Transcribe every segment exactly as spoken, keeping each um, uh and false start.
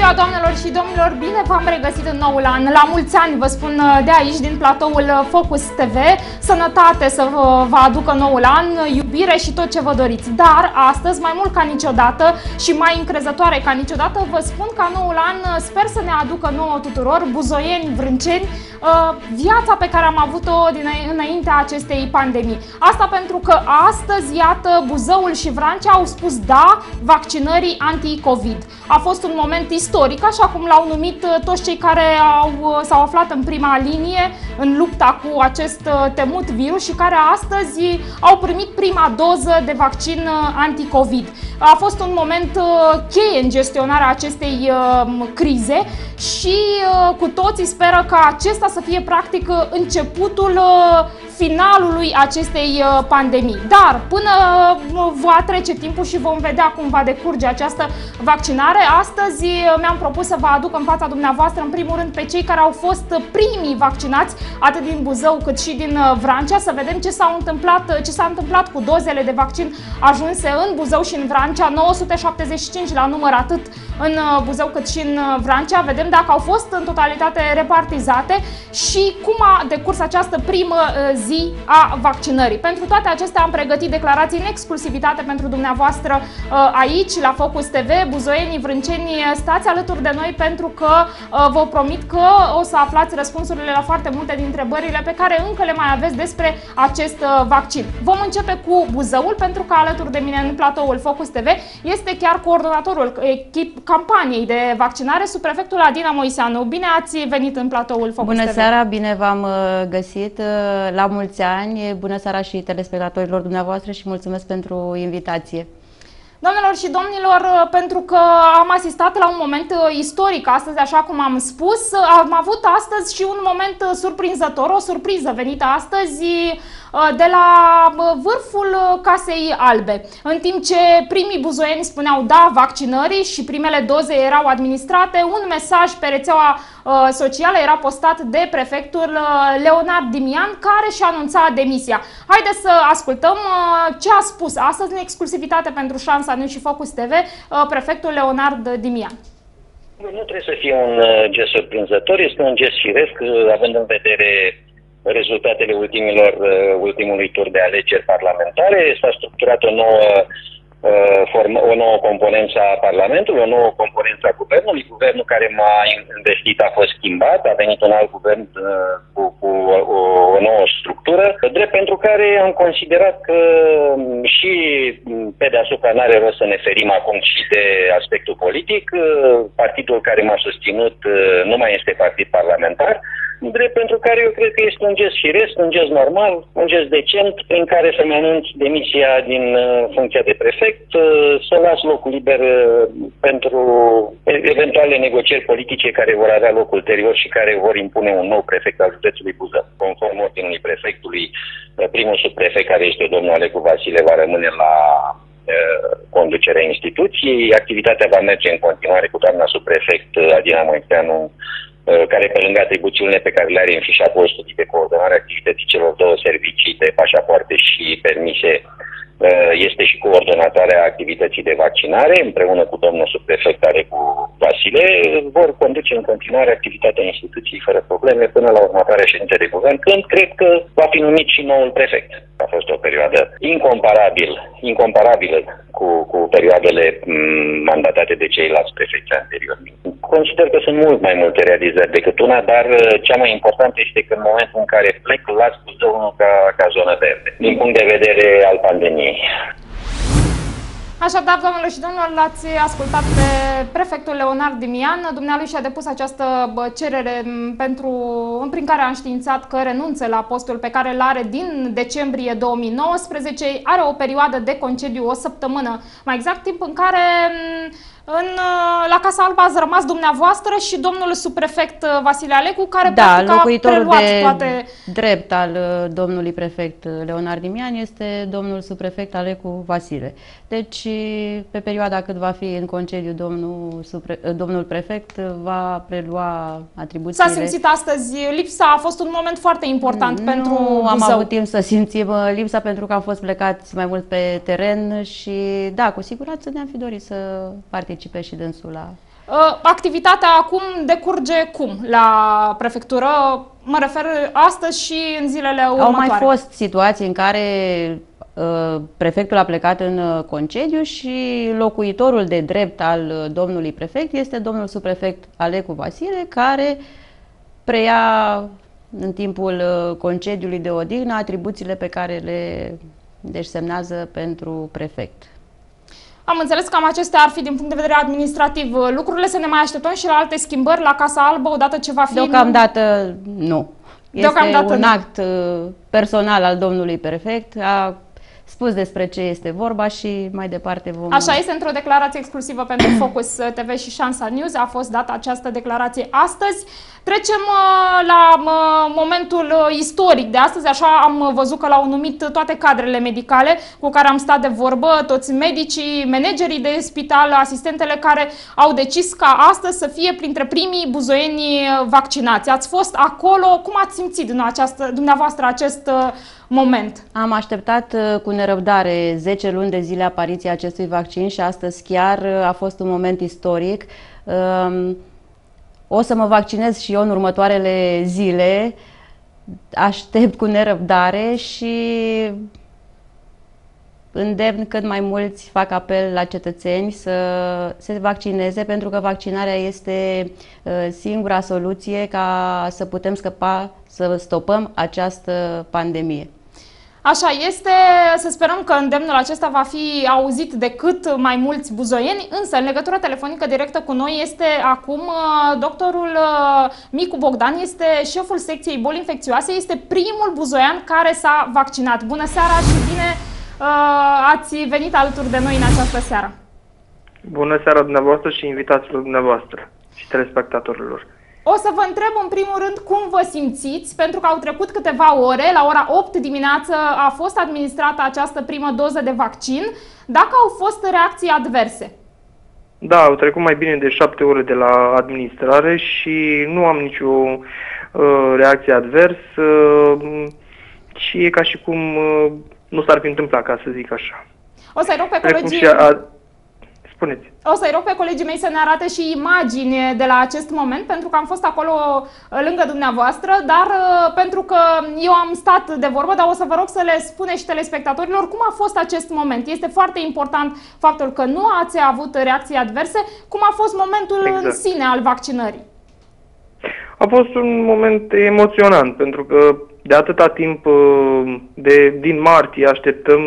ziua, doamnelor și domnilor! Bine v-am regăsit în noul an! La mulți ani, vă spun de aici, din platoul Focus T V, sănătate să vă aducă noul an, iubire și tot ce vă doriți. Dar astăzi, mai mult ca niciodată și mai încrezătoare ca niciodată, vă spun ca noul an sper să ne aducă nouă tuturor, buzoieni, vrânceni, viața pe care am avut-o înaintea acestei pandemii. Asta pentru că astăzi, iată, Buzăul și Vrancea au spus da vaccinării anti-Covid. A fost un moment istoric, așa cum l-au numit toți cei care s-au aflat în prima linie în lupta cu acest temut virus și care astăzi au primit prima doză de vaccin anti-Covid. A fost un moment cheie în gestionarea acestei crize și cu toții speră ca acesta să fie practic începutul finalului acestei pandemii. Dar până va trece timpul și vom vedea cum va decurge această vaccinare, astăzi mi-am propus să vă aduc în fața dumneavoastră, în primul rând, pe cei care au fost primii vaccinați, atât din Buzău cât și din Vrancea, să vedem ce s-a întâmplat, ce s-a întâmplat cu dozele de vaccin ajunse în Buzău și în Vrancea, nouă sute șaptezeci și cinci la număr, atât în Buzău cât și în Vrancea. Vedem dacă au fost în totalitate repartizate și cum a decurs această primă zi a vaccinării. Pentru toate acestea am pregătit declarații în exclusivitate pentru dumneavoastră aici, la Focus T V. Buzoienii, vrânceni, stați alături de noi pentru că vă promit că o să aflați răspunsurile la foarte multe din întrebările pe care încă le mai aveți despre acest vaccin. Vom începe cu Buzăul, pentru că alături de mine în platoul Focus T V este chiar coordonatorul echip campaniei de vaccinare, subprefectul Adina Moiseanu. Bine ați venit în platoul Focus Bună T V. seara, bine v-am găsit, la mulți ani, bună seara și telespectatorilor dumneavoastră și mulțumesc pentru invitație. Doamnelor și domnilor, pentru că am asistat la un moment istoric astăzi, așa cum am spus, am avut astăzi și un moment surprinzător, o surpriză venită astăzi de la vârful Casei Albe. În timp ce primii buzoieni spuneau da vaccinării și primele doze erau administrate, un mesaj pe rețeaua socială era postat de prefectul Leonard Dimian, care și anunța demisia. Haideți să ascultăm ce a spus astăzi în exclusivitate pentru Șansa News și Focus T V prefectul Leonard Dimian. Nu trebuie să fie un gest surprinzător, este un gest firesc, având în vedere rezultatele ultimilor, ultimului tur de alegeri parlamentare. S-a structurat o nouă, o nouă componență a Parlamentului, o nouă componență a Guvernului. Guvernul care m-a investit a fost schimbat, a venit un alt guvern cu, cu o, o nouă structură, drept pentru care am considerat că și pe deasupra n-are rost să ne ferim acum și de aspectul politic. Partidul care m-a susținut nu mai este partid parlamentar, drept pentru care eu cred că este un gest firesc, un gest normal, un gest decent, prin care să-mi anunț demisia din funcția de prefect, să las locul liber pentru eventuale negocieri politice care vor avea loc ulterior și care vor impune un nou prefect al județului Buzău. Conform ordinului prefectului, primul subprefect, care este domnul Alecu Vasile, va rămâne la conducerea instituției. Activitatea va merge în continuare cu doamna subprefect Adina Moiseanu, care, pe lângă atribuțiile pe care le are în fișa postului de coordonare activității celor două servicii de pașapoarte și permise, este și coordonatoarea activității de vaccinare, împreună cu domnul subprefect Alecu Vasile, vor conduce în continuare activitatea instituției fără probleme până la următoarea ședință de guvern, când cred că va fi numit și noul prefect. A fost o perioadă incomparabil, incomparabilă cu, cu perioadele mandatate de ceilalți prefecți anteriori. Consider că sunt mult mai multe realizări decât una, dar cea mai importantă este că în momentul în care plec, las Buzăul ca, ca zonă verde, din punct de vedere al pandemiei. Așadar, doamnelor și domnilor, l-ați ascultat pe prefectul Leonard Dimian. Dumnealui și-a depus această cerere pentru, prin care a înștiințat că renunță la postul pe care îl are din decembrie două mii nouăsprezece. Are o perioadă de concediu, o săptămână, mai exact, timp în care în, la Casa Albă ați rămas dumneavoastră și domnul subprefect Vasile Alecu, care da, practic locuitorul a preluat de toate... drept al domnului prefect Leonard Dimian este domnul subprefect Alecu Vasile. Deci, pe perioada cât va fi în concediu domnul, supre, domnul prefect, va prelua atribuțiile. S-a simțit astăzi lipsa, a fost un moment foarte important nu pentru Nu am Buzău. avut timp să simțim lipsa pentru că am fost plecați mai mult pe teren și, da, cu siguranță ne-am fi dorit să participe și dânsul la Activitatea acum decurge cum la prefectură? Mă refer astăzi și în zilele următoare. Au mai fost situații în care uh, prefectul a plecat în uh, concediu și locuitorul de drept al uh, domnului prefect este domnul subprefect Alecu Vasile, care preia în timpul uh, concediului de odihnă atribuțiile pe care le desemnează pentru prefect. Am înțeles că cam acestea ar fi din punct de vedere administrativ lucrurile. Să ne mai așteptăm și la alte schimbări la Casa Albă odată ce va fi... Deocamdată nu. Este Deocamdată un nu. act personal al domnului prefect. A spus despre ce este vorba și mai departe vom... Așa este, într-o declarație exclusivă pentru Focus T V și Șansa News. A fost dată această declarație astăzi. Trecem uh, la uh, momentul uh, istoric de astăzi. Așa am văzut că l-au numit toate cadrele medicale cu care am stat de vorbă, toți medicii, managerii de spital, asistentele care au decis ca astăzi să fie printre primii buzoieni vaccinați. Ați fost acolo, cum ați simțit această, dumneavoastră acest uh, moment? Am așteptat uh, cu nerăbdare zece luni de zile apariția acestui vaccin și astăzi chiar uh, a fost un moment istoric. Uh, O să mă vaccinez și eu în următoarele zile, aștept cu nerăbdare și îndemn cât mai mulți, fac apel la cetățeni să se vaccineze, pentru că vaccinarea este singura soluție ca să putem scăpa, să stopăm această pandemie. Așa este, să sperăm că îndemnul acesta va fi auzit de cât mai mulți buzoieni, însă în legătură telefonică directă cu noi este acum doctorul Micu Bogdan, este șeful secției boli infecțioase, este primul buzoian care s-a vaccinat. Bună seara și bine ați venit alături de noi în această seară. Bună seara dumneavoastră și invitațiilor dumneavoastră și telespectatorilor. O să vă întreb în primul rând cum vă simțiți, pentru că au trecut câteva ore, la ora opt dimineață a fost administrată această primă doză de vaccin, dacă au fost reacții adverse. Da, au trecut mai bine de șapte ore de la administrare și nu am nicio uh, reacție adversă uh, și e ca și cum uh, nu s-ar fi întâmplat, ca să zic așa. O să-i rog pe colegii... Spuneți. O să-i rog pe colegii mei să ne arate și imagini de la acest moment, pentru că am fost acolo lângă dumneavoastră, dar pentru că eu am stat de vorbă, dar o să vă rog să le spuneți și telespectatorilor cum a fost acest moment. Este foarte important faptul că nu ați avut reacții adverse. Cum a fost momentul exact. în sine al vaccinării? A fost un moment emoționant, pentru că de atâta timp, de, din martie, așteptăm,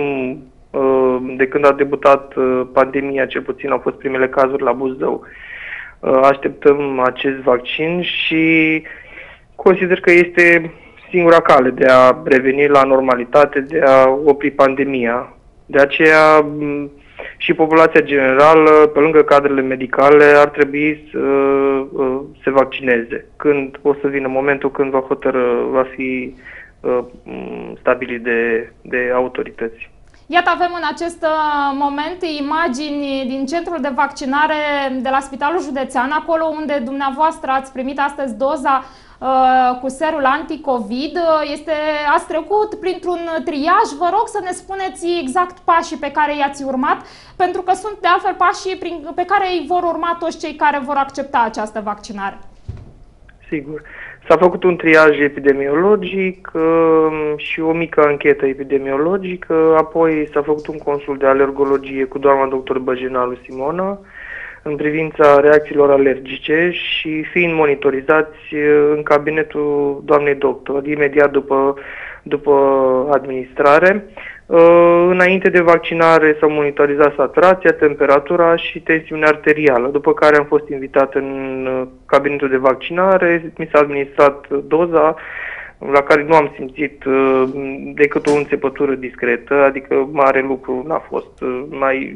de când a debutat pandemia, cel puțin au fost primele cazuri la Buzău, așteptăm acest vaccin și consider că este singura cale de a reveni la normalitate, de a opri pandemia. De aceea și populația generală, pe lângă cadrele medicale, ar trebui să se vaccineze. Când o să vină momentul când va hotără, va fi stabilit de, de autorități. Iată, avem în acest moment imagini din centrul de vaccinare de la Spitalul Județean, acolo unde dumneavoastră ați primit astăzi doza uh, cu serul anticovid. Este, ați trecut printr-un triaj. Vă rog să ne spuneți exact pașii pe care i-ați urmat, pentru că sunt de altfel pașii prin, pe care îi vor urma toți cei care vor accepta această vaccinare. Sigur. S-a făcut un triaj epidemiologic uh, și o mică anchetă epidemiologică, apoi s-a făcut un consult de alergologie cu doamna doctor Băjenalu Simona în privința reacțiilor alergice și fiind monitorizați în cabinetul doamnei doctor, imediat după, după administrare. Uh, înainte de vaccinare s-au monitorizat saturația, temperatura și tensiunea arterială, după care am fost invitat în uh, cabinetul de vaccinare, mi s-a administrat doza, la care nu am simțit uh, decât o înțepătură discretă, adică mare lucru n-a fost. Uh, mai...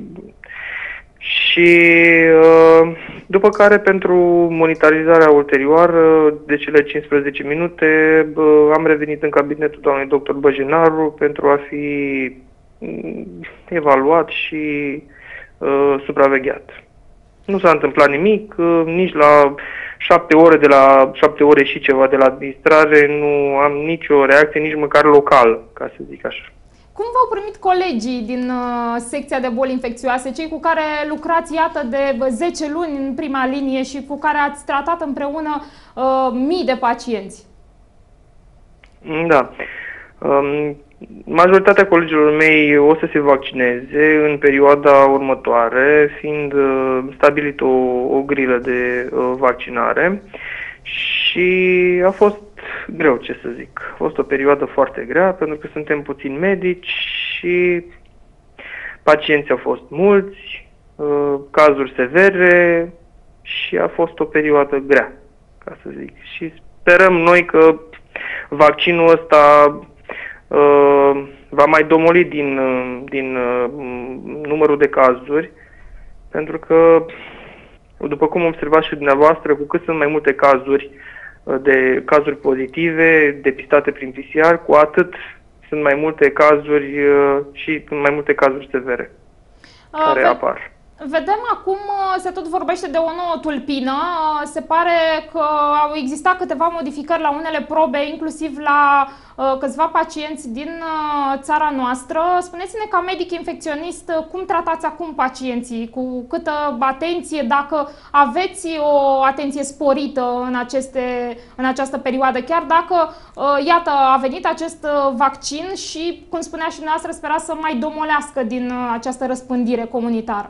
Și uh, după care, pentru monitorizarea ulterioară de cele cincisprezece minute, uh, am revenit în cabinetul doamnei doctor Băjenaru pentru a fi uh, evaluat și uh, supravegheat. Nu s-a întâmplat nimic, uh, nici la șapte ore de la șapte ore și ceva de la administrare nu am nicio reacție, nici măcar locală, ca să zic așa. Cum v-au primit colegii din uh, secția de boli infecțioase, cei cu care lucrați, iată, de zece luni în prima linie și cu care ați tratat împreună uh, mii de pacienți? Da. Um, majoritatea colegilor mei o să se vaccineze în perioada următoare, fiind uh, stabilit o, o grilă de uh, vaccinare și a fost greu, ce să zic. A fost o perioadă foarte grea, pentru că suntem puțini medici și pacienții au fost mulți, uh, cazuri severe și a fost o perioadă grea, ca să zic. Și sperăm noi că vaccinul ăsta uh, va mai domoli din, din uh, numărul de cazuri, pentru că, după cum observați și dumneavoastră, cu cât sunt mai multe cazuri de cazuri pozitive, depistate prin P C R, cu atât sunt mai multe cazuri și mai multe cazuri severe care Ve apar. Vedem acum, se tot vorbește de o nouă tulpină, se pare că au existat câteva modificări la unele probe, inclusiv la uh, câțiva pacienți din uh, țara noastră. Spuneți-ne, ca medic infecționist, cum tratați acum pacienții, cu câtă atenție, dacă aveți o atenție sporită în, aceste, în această perioadă, chiar dacă, uh, iată, a venit acest vaccin și, cum spunea și dumneavoastră, spera să mai domolească din uh, această răspândire comunitară.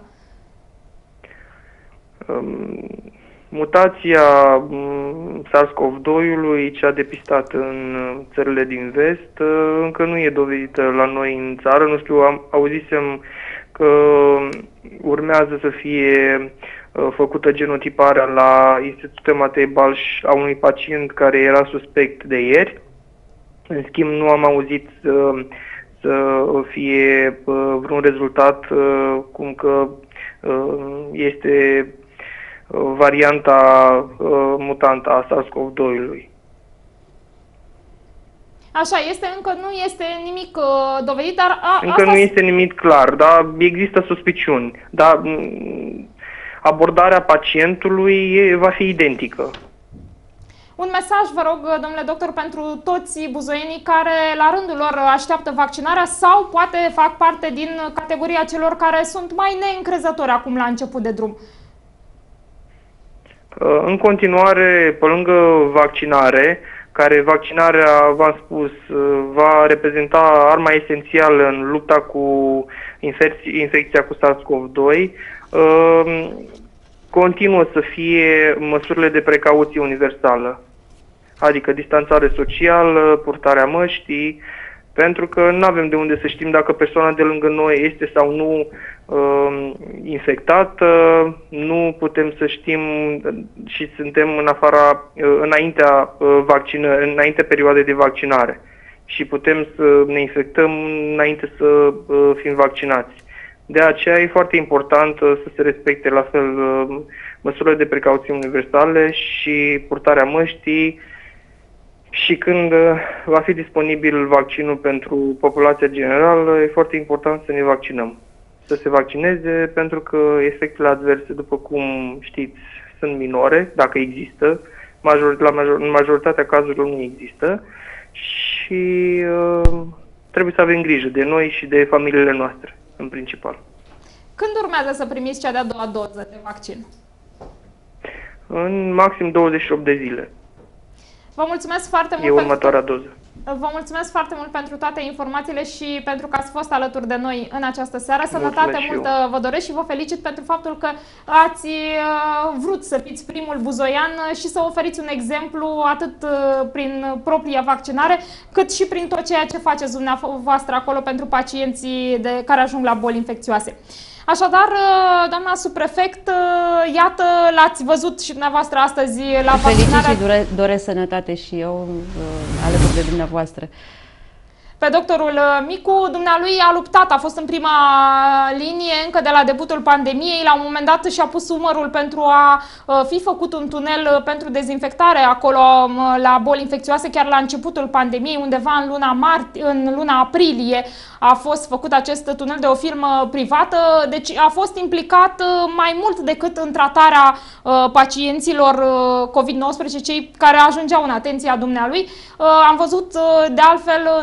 Mutația SARS-CoV doi-ului, cea depistată în țările din vest, încă nu e dovedită la noi în țară. Nu știu, am, auzisem că urmează să fie făcută genotiparea la Institutul Matei Balș a unui pacient care era suspect de ieri. În schimb, nu am auzit să, să fie vreun rezultat cum că este varianta uh, mutantă a SARS-CoV doi-ului. Așa este, încă nu este nimic uh, dovedit, dar... A, încă asta... nu este nimic clar, dar există suspiciuni. Dar abordarea pacientului e, va fi identică. Un mesaj, vă rog, domnule doctor, pentru toți buzoienii care la rândul lor așteaptă vaccinarea sau poate fac parte din categoria celor care sunt mai neîncrezători acum la început de drum. În continuare, pe lângă vaccinare, care vaccinarea, v-am spus, va reprezenta arma esențială în lupta cu infecția cu SARS-CoV doi, continuă să fie măsurile de precauție universală, adică distanțare socială, purtarea măștii, pentru că nu avem de unde să știm dacă persoana de lângă noi este sau nu uh, infectată, nu putem să știm și suntem în afara, uh, înaintea, uh, vaccină, înainte perioadei de vaccinare și putem să ne infectăm înainte să uh, fim vaccinați. De aceea e foarte important uh, să se respecte la fel uh, măsurile de precauție universale și purtarea măștii. Și când va fi disponibil vaccinul pentru populația generală, e foarte important să ne vaccinăm. Să se vaccineze, pentru că efectele adverse, după cum știți, sunt minore, dacă există. Major, la major, în majoritatea cazurilor nu există. Și uh, trebuie să avem grijă de noi și de familiile noastre, în principal. Când urmează să primiți cea de-a doua doză de vaccin? În maxim douăzeci și opt de zile. Vă mulțumesc foarte mult. E următoarea doză. Vă mulțumesc foarte mult pentru toate informațiile și pentru că ați fost alături de noi în această seară. Sănătate multă vă doresc și vă felicit pentru faptul că ați vrut să fiți primul buzoian și să oferiți un exemplu atât prin propria vaccinare, cât și prin tot ceea ce faceți dumneavoastră acolo pentru pacienții de care ajung la boli infecțioase. Așadar, doamna subprefect, iată, l-ați văzut și dumneavoastră astăzi la vaccinarea... Felicit și doresc sănătate și eu alături de dumneavoastră. Pe doctorul Micu, dumnealui a luptat, a fost în prima linie încă de la debutul pandemiei. La un moment dat și-a pus umărul pentru a fi făcut un tunel pentru dezinfectare acolo la boli infecțioase, chiar la începutul pandemiei, undeva în luna martie, în luna aprilie a fost făcut acest tunel de o firmă privată. Deci a fost implicat mai mult decât în tratarea pacienților COVID nouăsprezece, cei care ajungeau în atenția dumnealui. Am văzut de altfel în toată această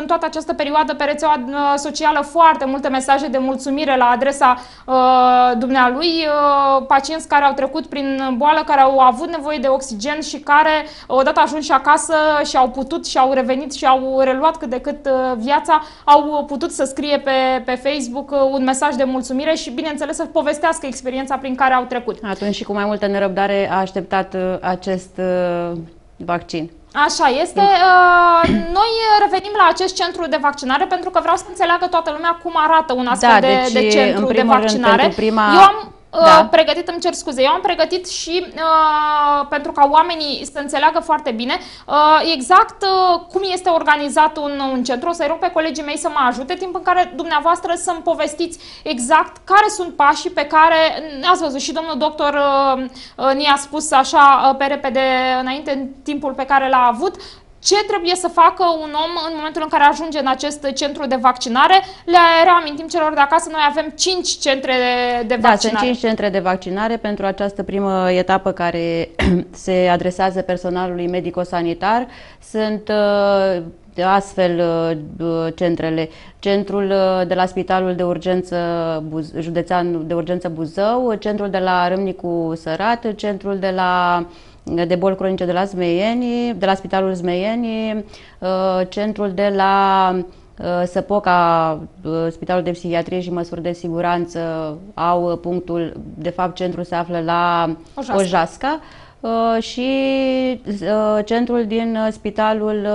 această perioadă pe rețeaua socială foarte multe mesaje de mulțumire la adresa uh, dumnealui, uh, pacienți care au trecut prin boală, care au avut nevoie de oxigen și care, odată ajunși acasă și au putut și au revenit și au reluat cât de cât uh, viața, au putut să scrie pe, pe Facebook uh, un mesaj de mulțumire și, bineînțeles, să povestească experiența prin care au trecut. Atunci și cu mai multă nerăbdare a așteptat uh, acest uh, vaccin. Așa este. Noi revenim la acest centru de vaccinare pentru că vreau să înțeleagă toată lumea cum arată un astfel da, de, deci, de centru de vaccinare. Rând, prima... Eu am Da. pregătit, îmi cer scuze, eu am pregătit și uh, pentru ca oamenii să înțeleagă foarte bine uh, exact uh, cum este organizat un, un centru. O să-i rog pe colegii mei să mă ajute, timp în care dumneavoastră să-mi povestiți exact care sunt pașii pe care, ați văzut și domnul doctor uh, uh, ne-a spus așa uh, pe repede înainte, în timpul pe care l-a avut, ce trebuie să facă un om în momentul în care ajunge în acest centru de vaccinare. Le reamintim celor de acasă, noi avem cinci centre de vaccinare. Da, sunt cinci centre de vaccinare pentru această primă etapă care se adresează personalului medico-sanitar. Sunt uh, astfel uh, centrele. Centrul uh, de la Spitalul de Urgență Buz Județean de Urgență Buzău, centrul de la Râmnicu Sărat, centrul de la de boli cronice de la Zmeieni, de la Spitalul Zmeieni, centrul de la Săpoca, Spitalul de Psihiatrie și Măsuri de Siguranță au punctul, de fapt centrul se află la Ojasca, Ojasca și centrul din Spitalul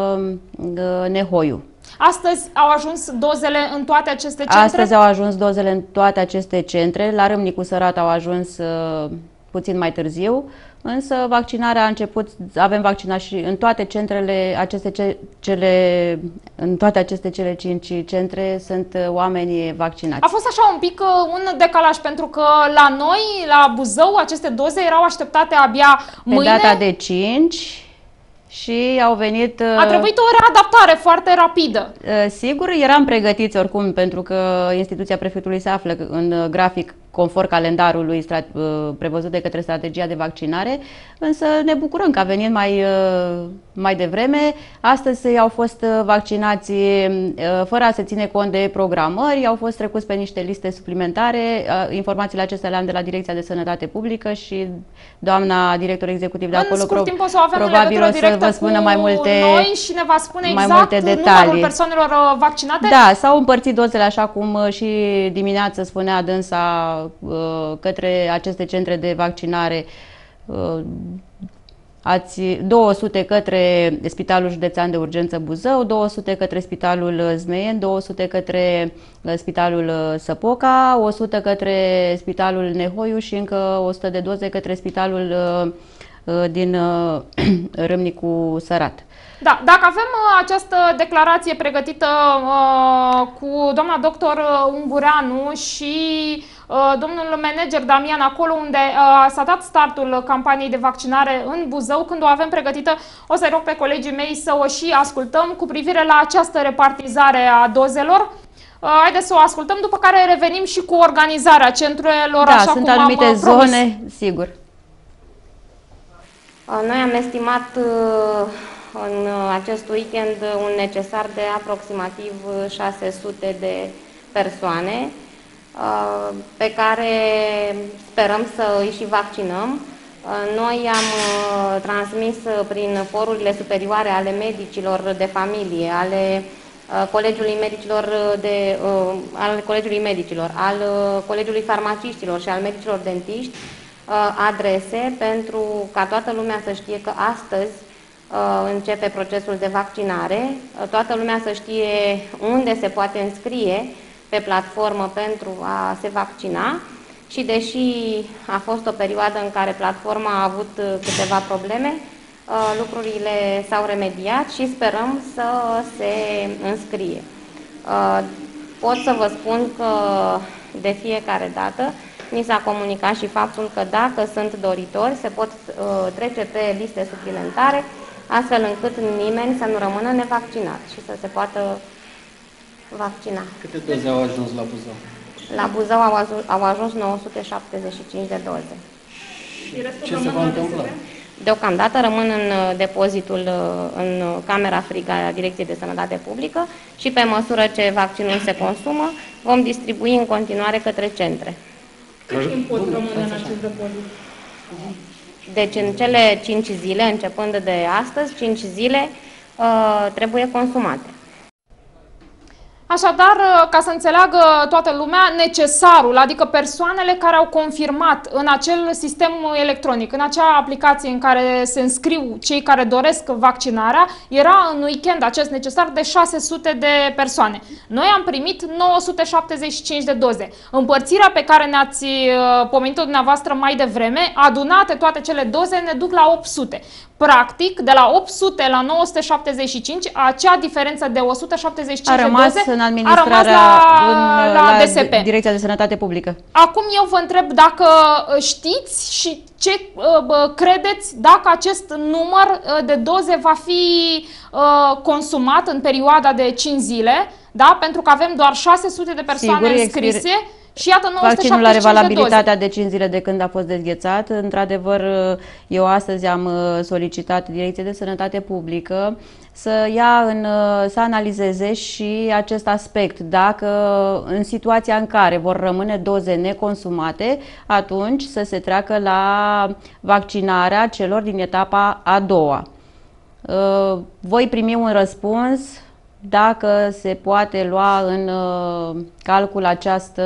Nehoiu. Astăzi au ajuns dozele în toate aceste centre? Astăzi au ajuns dozele în toate aceste centre. La Râmnicu Sărat au ajuns puțin mai târziu, însă vaccinarea a început, avem vaccinat și în toate centrele, aceste ce, cele, în toate aceste cele cinci centre sunt oameni vaccinați. A fost așa un pic un decalaj, pentru că la noi, la Buzău, aceste doze erau așteptate abia mâine. Pe data de cinci și au venit... A trebuit o readaptare foarte rapidă. Sigur, eram pregătiți oricum, pentru că instituția prefectului se află în grafic conform calendarului prevăzut de către strategia de vaccinare, însă ne bucurăm că a venit mai, mai devreme. Astăzi au fost vaccinați fără a se ține cont de programări, au fost trecuți pe niște liste suplimentare. Informațiile acestea le-am de la Direcția de Sănătate Publică și doamna director executiv de acolo pro timp o să o avem probabil o să vă spună mai multe, noi și ne va spune mai exact multe detalii. Numărul persoanelor vaccinate. Da, s-au împărțit dozele, așa cum și dimineața spunea dânsa, către aceste centre de vaccinare, ați două sute către Spitalul Județean de Urgență Buzău, două sute către Spitalul Zmeieni, două sute către Spitalul Săpoca, o sută către Spitalul Nehoiu și încă o sută de doze către Spitalul din Râmnicu Sărat. Da, dacă avem uh, această declarație pregătită uh, cu doamna doctor Ungureanu și uh, domnul manager Damian acolo unde uh, s-a dat startul campaniei de vaccinare în Buzău, când o avem pregătită, o să-i rog pe colegii mei să o și ascultăm cu privire la această repartizare a dozelor. Uh, haideți să o ascultăm, după care revenim și cu organizarea centrelor, da, așa sunt cum anumite am zone, promis. Sigur. Noi am estimat în acest weekend un necesar de aproximativ șase sute de persoane pe care sperăm să îi și vaccinăm. Noi am transmis prin forurile superioare ale medicilor de familie, ale Colegiului Medicilor, de, al Colegiului Medicilor, al Colegiului Farmaciștilor și al medicilor dentiști adrese pentru ca toată lumea să știe că astăzi începe procesul de vaccinare, toată lumea să știe unde se poate înscrie pe platformă pentru a se vaccina și deși a fost o perioadă în care platforma a avut câteva probleme, lucrurile s-au remediat și sperăm să se înscrie. Pot să vă spun că de fiecare dată ni s-a comunicat și faptul că dacă sunt doritori se pot trece pe liste suplimentare, astfel încât nimeni să nu rămână nevaccinat și să se poată vaccina. Câte doze au ajuns la Buzău? La Buzău au, au ajuns nouă sute șaptezeci și cinci de doze. Ce se va întâmpla? Deocamdată rămân în depozitul în camera frigă a Direcției de Sănătate Publică și pe măsură ce vaccinul se consumă, vom distribui în continuare către centre. Cât timp pot rămâne în acest depozit? Deci în cele cinci zile, începând de astăzi, cinci zile uh, trebuie consumate. Așadar, ca să înțeleagă toată lumea, necesarul, adică persoanele care au confirmat în acel sistem electronic, în acea aplicație în care se înscriu cei care doresc vaccinarea, era în weekend acest necesar de șase sute de persoane. Noi am primit nouă sute șaptezeci și cinci de doze. Împărțirea pe care ne-ați pomenit-o dumneavoastră mai devreme, adunate toate cele doze, ne duc la opt sute. Practic, de la opt sute la nouă sute șaptezeci și cinci, acea diferență de o sută șaptezeci și cinci de doze în administrarea, a rămas la, în, la, la D S P. Direcția de Sănătate Publică. Acum eu vă întreb dacă știți și ce uh, credeți dacă acest număr uh, de doze va fi uh, consumat în perioada de cinci zile, da? Pentru că avem doar șase sute de persoane Sigur, înscrise. Și iată nouă sute șaptezeci și cinci vaccinul are valabilitatea de, de cinci zile de când a fost dezghețat. Într-adevăr, eu astăzi am solicitat Direcției de Sănătate Publică să ia în, să analizeze și acest aspect. Dacă în situația în care vor rămâne doze neconsumate, atunci să se treacă la vaccinarea celor din etapa a doua. Voi primi un răspuns dacă se poate lua în uh, calcul această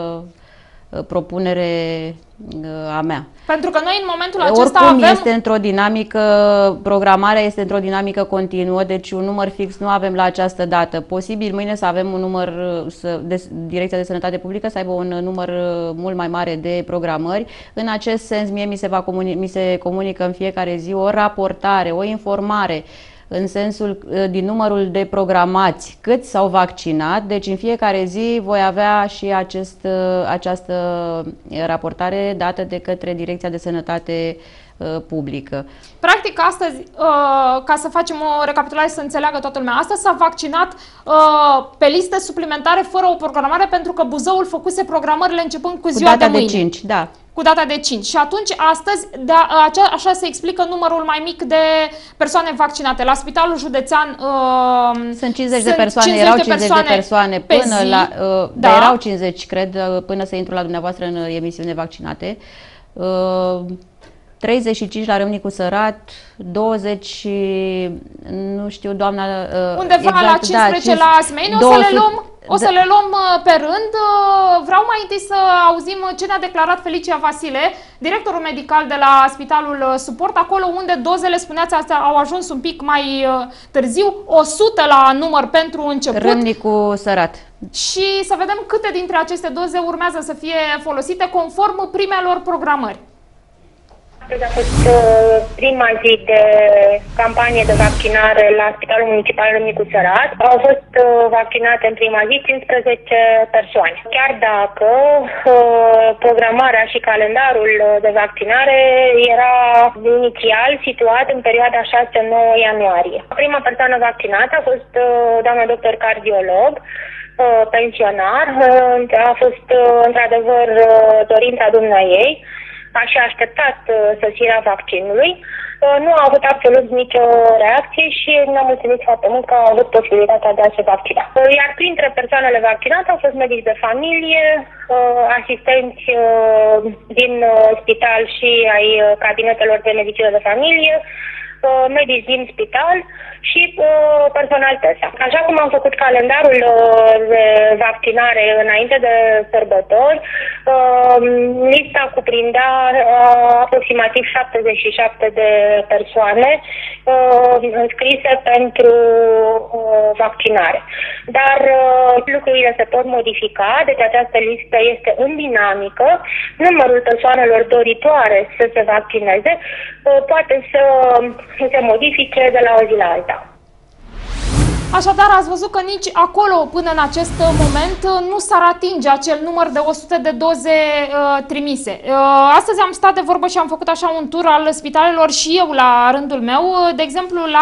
uh, propunere uh, a mea. Pentru că noi în momentul acesta Oricum avem... este într-o dinamică, programarea este într-o dinamică continuă, deci un număr fix nu avem la această dată. Posibil mâine să avem un număr, să, de, Direcția de Sănătate Publică să aibă un număr mult mai mare de programări. În acest sens, mie mi se, va comuni, mi se comunică în fiecare zi o raportare, o informare în sensul din numărul de programați câți s-au vaccinat, deci în fiecare zi voi avea și acest, această raportare dată de către Direcția de Sănătate Publică. Practic, astăzi, ca să facem o recapitulare să înțeleagă toată lumea, astăzi s-a vaccinat pe liste suplimentare fără o programare, pentru că Buzăul făcuse programările începând cu ziua cu data de mâine. de cinci, da. Cu data de cinci. Și atunci, astăzi, da, acea, așa se explică numărul mai mic de persoane vaccinate. La Spitalul Județean uh, sunt cincizeci de persoane, cincizeci erau cincizeci de persoane până zi, la, uh, da. Dar erau cincizeci, cred, până să intru la dumneavoastră în emisiune vaccinate. Uh, treizeci și cinci la Râmnicu Sărat, douăzeci, nu știu, doamna... Uh, undeva exact, la cincisprezece da, la Asmeni, o să le luăm... O să le luăm pe rând. Vreau mai întâi să auzim ce ne-a declarat Felicia Vasile, directorul medical de la Spitalul Suport, acolo unde dozele, spuneați, astea au ajuns un pic mai târziu, o sută la număr pentru început. Râmnicu Sărat. Și să vedem câte dintre aceste doze urmează să fie folosite conform primelor programări. Astăzi a fost uh, prima zi de campanie de vaccinare la Spitalul Municipal Râmnicu Sărat. Au fost uh, vaccinate în prima zi cincisprezece persoane. Chiar dacă uh, programarea și calendarul de vaccinare era inițial situat în perioada șase nouă ianuarie. Prima persoană vaccinată a fost uh, doamna doctor cardiolog, uh, pensionar. Uh, a fost uh, într-adevăr uh, dorința dumneaei. A și așteptat uh, sosirea vaccinului. Uh, nu a avut absolut nicio reacție și ne-am mulțumit foarte mult că a avut posibilitatea de a se vaccina. Uh, iar printre persoanele vaccinate au fost medici de familie, uh, asistenți uh, din uh, spital și ai uh, cabinetelor de medicină de familie, uh, medici din spital și uh, personal T E S A. Așa cum am făcut calendarul uh, de vaccinare înainte de sărbători, uh, lista cuprindea uh, aproximativ șaptezeci și șapte de persoane uh, înscrise pentru uh, vaccinare. Dar uh, lucrurile se pot modifica, deci această listă este în dinamică. Numărul persoanelor doritoare să se vaccineze uh, poate să se modifice de la o zi la alta. Așadar, ați văzut că nici acolo, până în acest moment, nu s-ar atinge acel număr de o sută de doze uh, trimise. Uh, astăzi am stat de vorbă și am făcut așa un tur al spitalelor și eu la rândul meu. De exemplu, la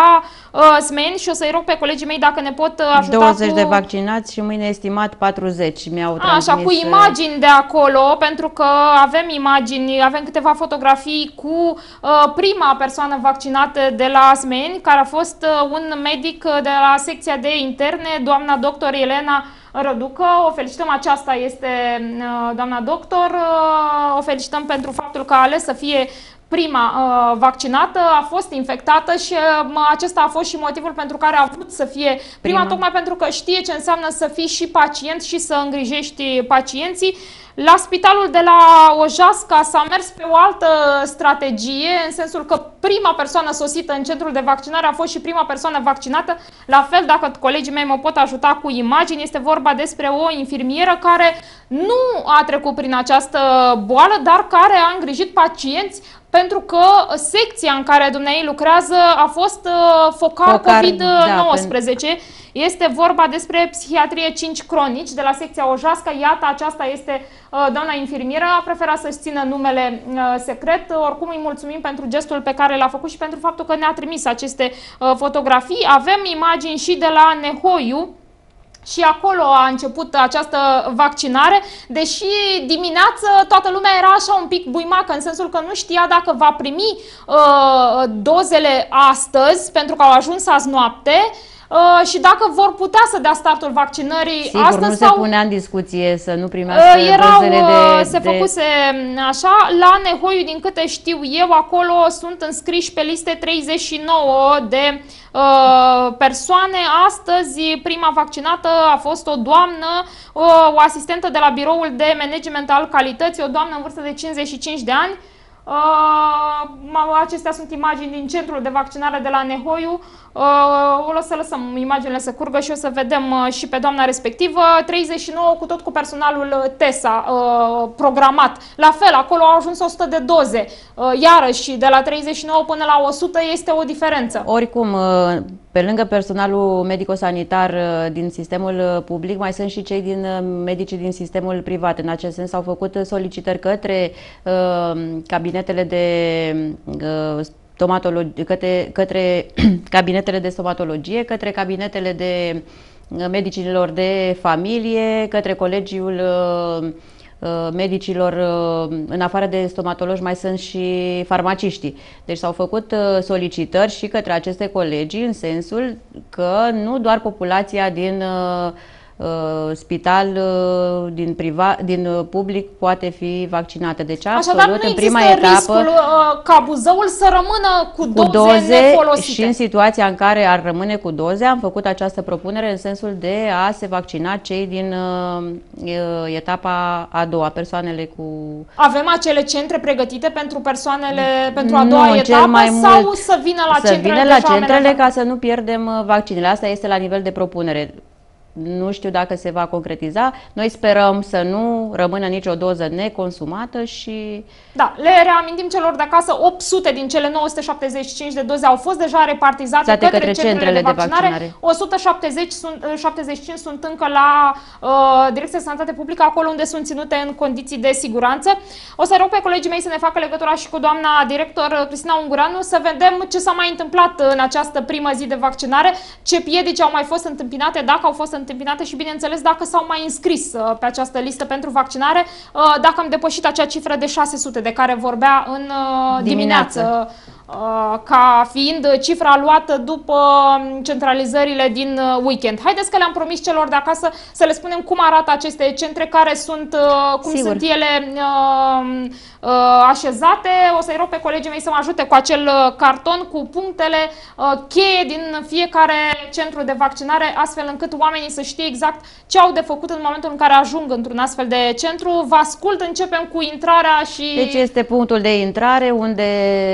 uh, smeni și o să-i rog pe colegii mei dacă ne pot ajuta douăzeci cu... de vaccinați și mâine estimat patruzeci. Mi-au transmis... Așa, cu imagini de acolo, pentru că avem imagini, avem câteva fotografii cu uh, prima persoană vaccinată de la Smeni, care a fost uh, un medic de la secția de interne, doamna doctor Elena Răducă. O felicităm, aceasta este uh, doamna doctor, uh, o felicităm pentru faptul că a ales să fie prima uh, vaccinată, a fost infectată și uh, acesta a fost și motivul pentru care a vrut să fie prima, prima, tocmai pentru că știe ce înseamnă să fii și pacient și să îngrijești pacienții. La spitalul de la Ojasca s-a mers pe o altă strategie, în sensul că prima persoană sosită în centrul de vaccinare a fost și prima persoană vaccinată. La fel, dacă colegii mei mă pot ajuta cu imagini, este vorba despre o infirmieră care nu a trecut prin această boală, dar care a îngrijit pacienți, pentru că secția în care dumneavoastră lucrează a fost uh, focar, focar COVID nouăsprezece. Da, este vorba despre psihiatrie cinci cronici de la secția Ojasca. Iată, aceasta este uh, doamna infirmieră. A preferat să-și țină numele uh, secret. Oricum îi mulțumim pentru gestul pe care l-a făcut și pentru faptul că ne-a trimis aceste uh, fotografii. Avem imagini și de la Nehoiu. Și acolo a început această vaccinare, deși dimineață toată lumea era așa un pic buimacă, în sensul că nu știa dacă va primi uh, dozele astăzi, pentru că au ajuns azi noapte, uh, și dacă vor putea să dea startul vaccinării. Sigur, astăzi. Nu sau se punea în discuție să nu primească uh, erau, dozele de... Se de... făcuse așa. La Nehoiu, din câte știu eu, acolo sunt înscriși pe liste treizeci și nouă de persoane. Astăzi prima vaccinată a fost o doamnă, o asistentă de la biroul de management al calității, o doamnă în vârstă de cincizeci și cinci de ani. Acestea sunt imagini din centrul de vaccinare de la Nehoiu. O să lăsăm imaginile să curgă și o să vedem și pe doamna respectivă. treizeci și nouă cu tot cu personalul T E S A programat. La fel, acolo au ajuns o sută de doze. Iarăși, de la treizeci și nouă până la o sută este o diferență. Oricum, pe lângă personalul medico-sanitar din sistemul public, mai sunt și cei din medicii din sistemul privat. În acest sens au făcut solicitări către uh, cabinetele de uh, stomatologie, către, către cabinetele de stomatologie, către cabinetele de medicilor de familie, către colegiul medicilor. În afară de stomatologi mai sunt și farmaciștii. Deci s-au făcut solicitări și către aceste colegii, în sensul că nu doar populația din spital, din, privat, din public poate fi vaccinată. Deci absolut, Așadar, nu în prima etapă riscul ca Buzăul să rămână cu, cu doze, doze nefolosite. Și în situația în care ar rămâne cu doze, am făcut această propunere în sensul de a se vaccina cei din uh, etapa a doua, persoanele cu... Avem acele centre pregătite pentru persoanele pentru a doua nu, etapă mai sau mult să vină la să centrele vină la deja centrele amenajate? ca să nu pierdem vaccinele. Asta este la nivel de propunere. Nu știu dacă se va concretiza. Noi sperăm să nu rămână nicio doză neconsumată și... Da, le reamintim celor de acasă, opt sute din cele nouă sute șaptezeci și cinci de doze au fost deja repartizate către, către centrele de vaccinare. De vaccinare. o sută șaptezeci sunt, șaptezeci și cinci sunt încă la uh, Direcția de Sănătate Publică, acolo unde sunt ținute în condiții de siguranță. O să rog pe colegii mei să ne facă legătura și cu doamna director Cristina Ungureanu să vedem ce s-a mai întâmplat în această primă zi de vaccinare, ce piedici au mai fost întâmpinate, dacă au fost întâmpinate și, bineînțeles, dacă s-au mai înscris uh, pe această listă pentru vaccinare, uh, dacă am depășit acea cifră de șase sute de care vorbea în uh, dimineață, dimineață uh, ca fiind cifra luată după centralizările din uh, weekend. Haideți că le-am promis celor de acasă să le spunem cum arată aceste centre, care sunt, uh, cum Sigur. sunt ele uh, uh, așezate. O să-i rog pe colegii mei să mă ajute cu acel uh, carton cu punctele uh, cheie din fiecare centru de vaccinare, astfel încât oamenii să știe exact ce au de făcut în momentul în care ajung într-un astfel de centru. Vă ascult, începem cu intrarea și... Deci este punctul de intrare unde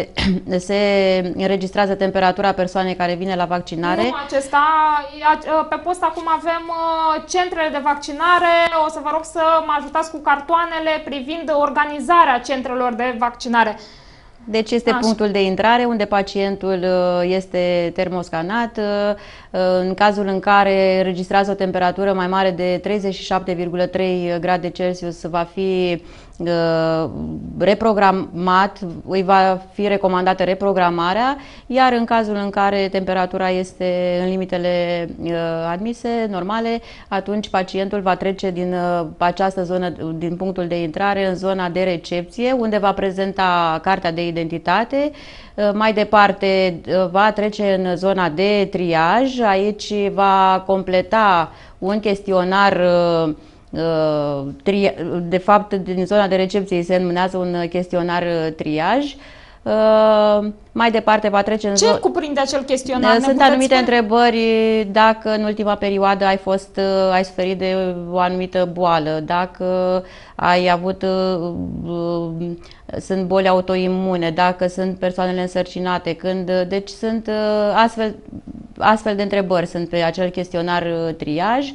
se înregistrează temperatura persoanei care vine la vaccinare. Nu acesta, pe post acum avem centrele de vaccinare. O să vă rog să mă ajutați cu cartoanele privind organizarea centrelor de vaccinare. Deci este Așa. punctul de intrare unde pacientul este termoscanat. În cazul în care registrează o temperatură mai mare de treizeci și șapte virgulă trei grade Celsius, va fi reprogramat, îi va fi recomandată reprogramarea, iar în cazul în care temperatura este în limitele admise, normale, atunci pacientul va trece din această zonă, din punctul de intrare, în zona de recepție, unde va prezenta cartea de identitate. Mai departe va trece în zona de triaj, aici va completa un chestionar. De fapt, din zona de recepție se numează un chestionar triaj. Mai departe va trece în Ce cuprinde acel chestionar? Sunt anumite întrebări, dacă în ultima perioadă ai fost, ai suferit de o anumită boală, dacă ai avut, sunt boli autoimune, dacă sunt persoanele însărcinate, când, deci sunt astfel, astfel de întrebări sunt pe acel chestionar triaj.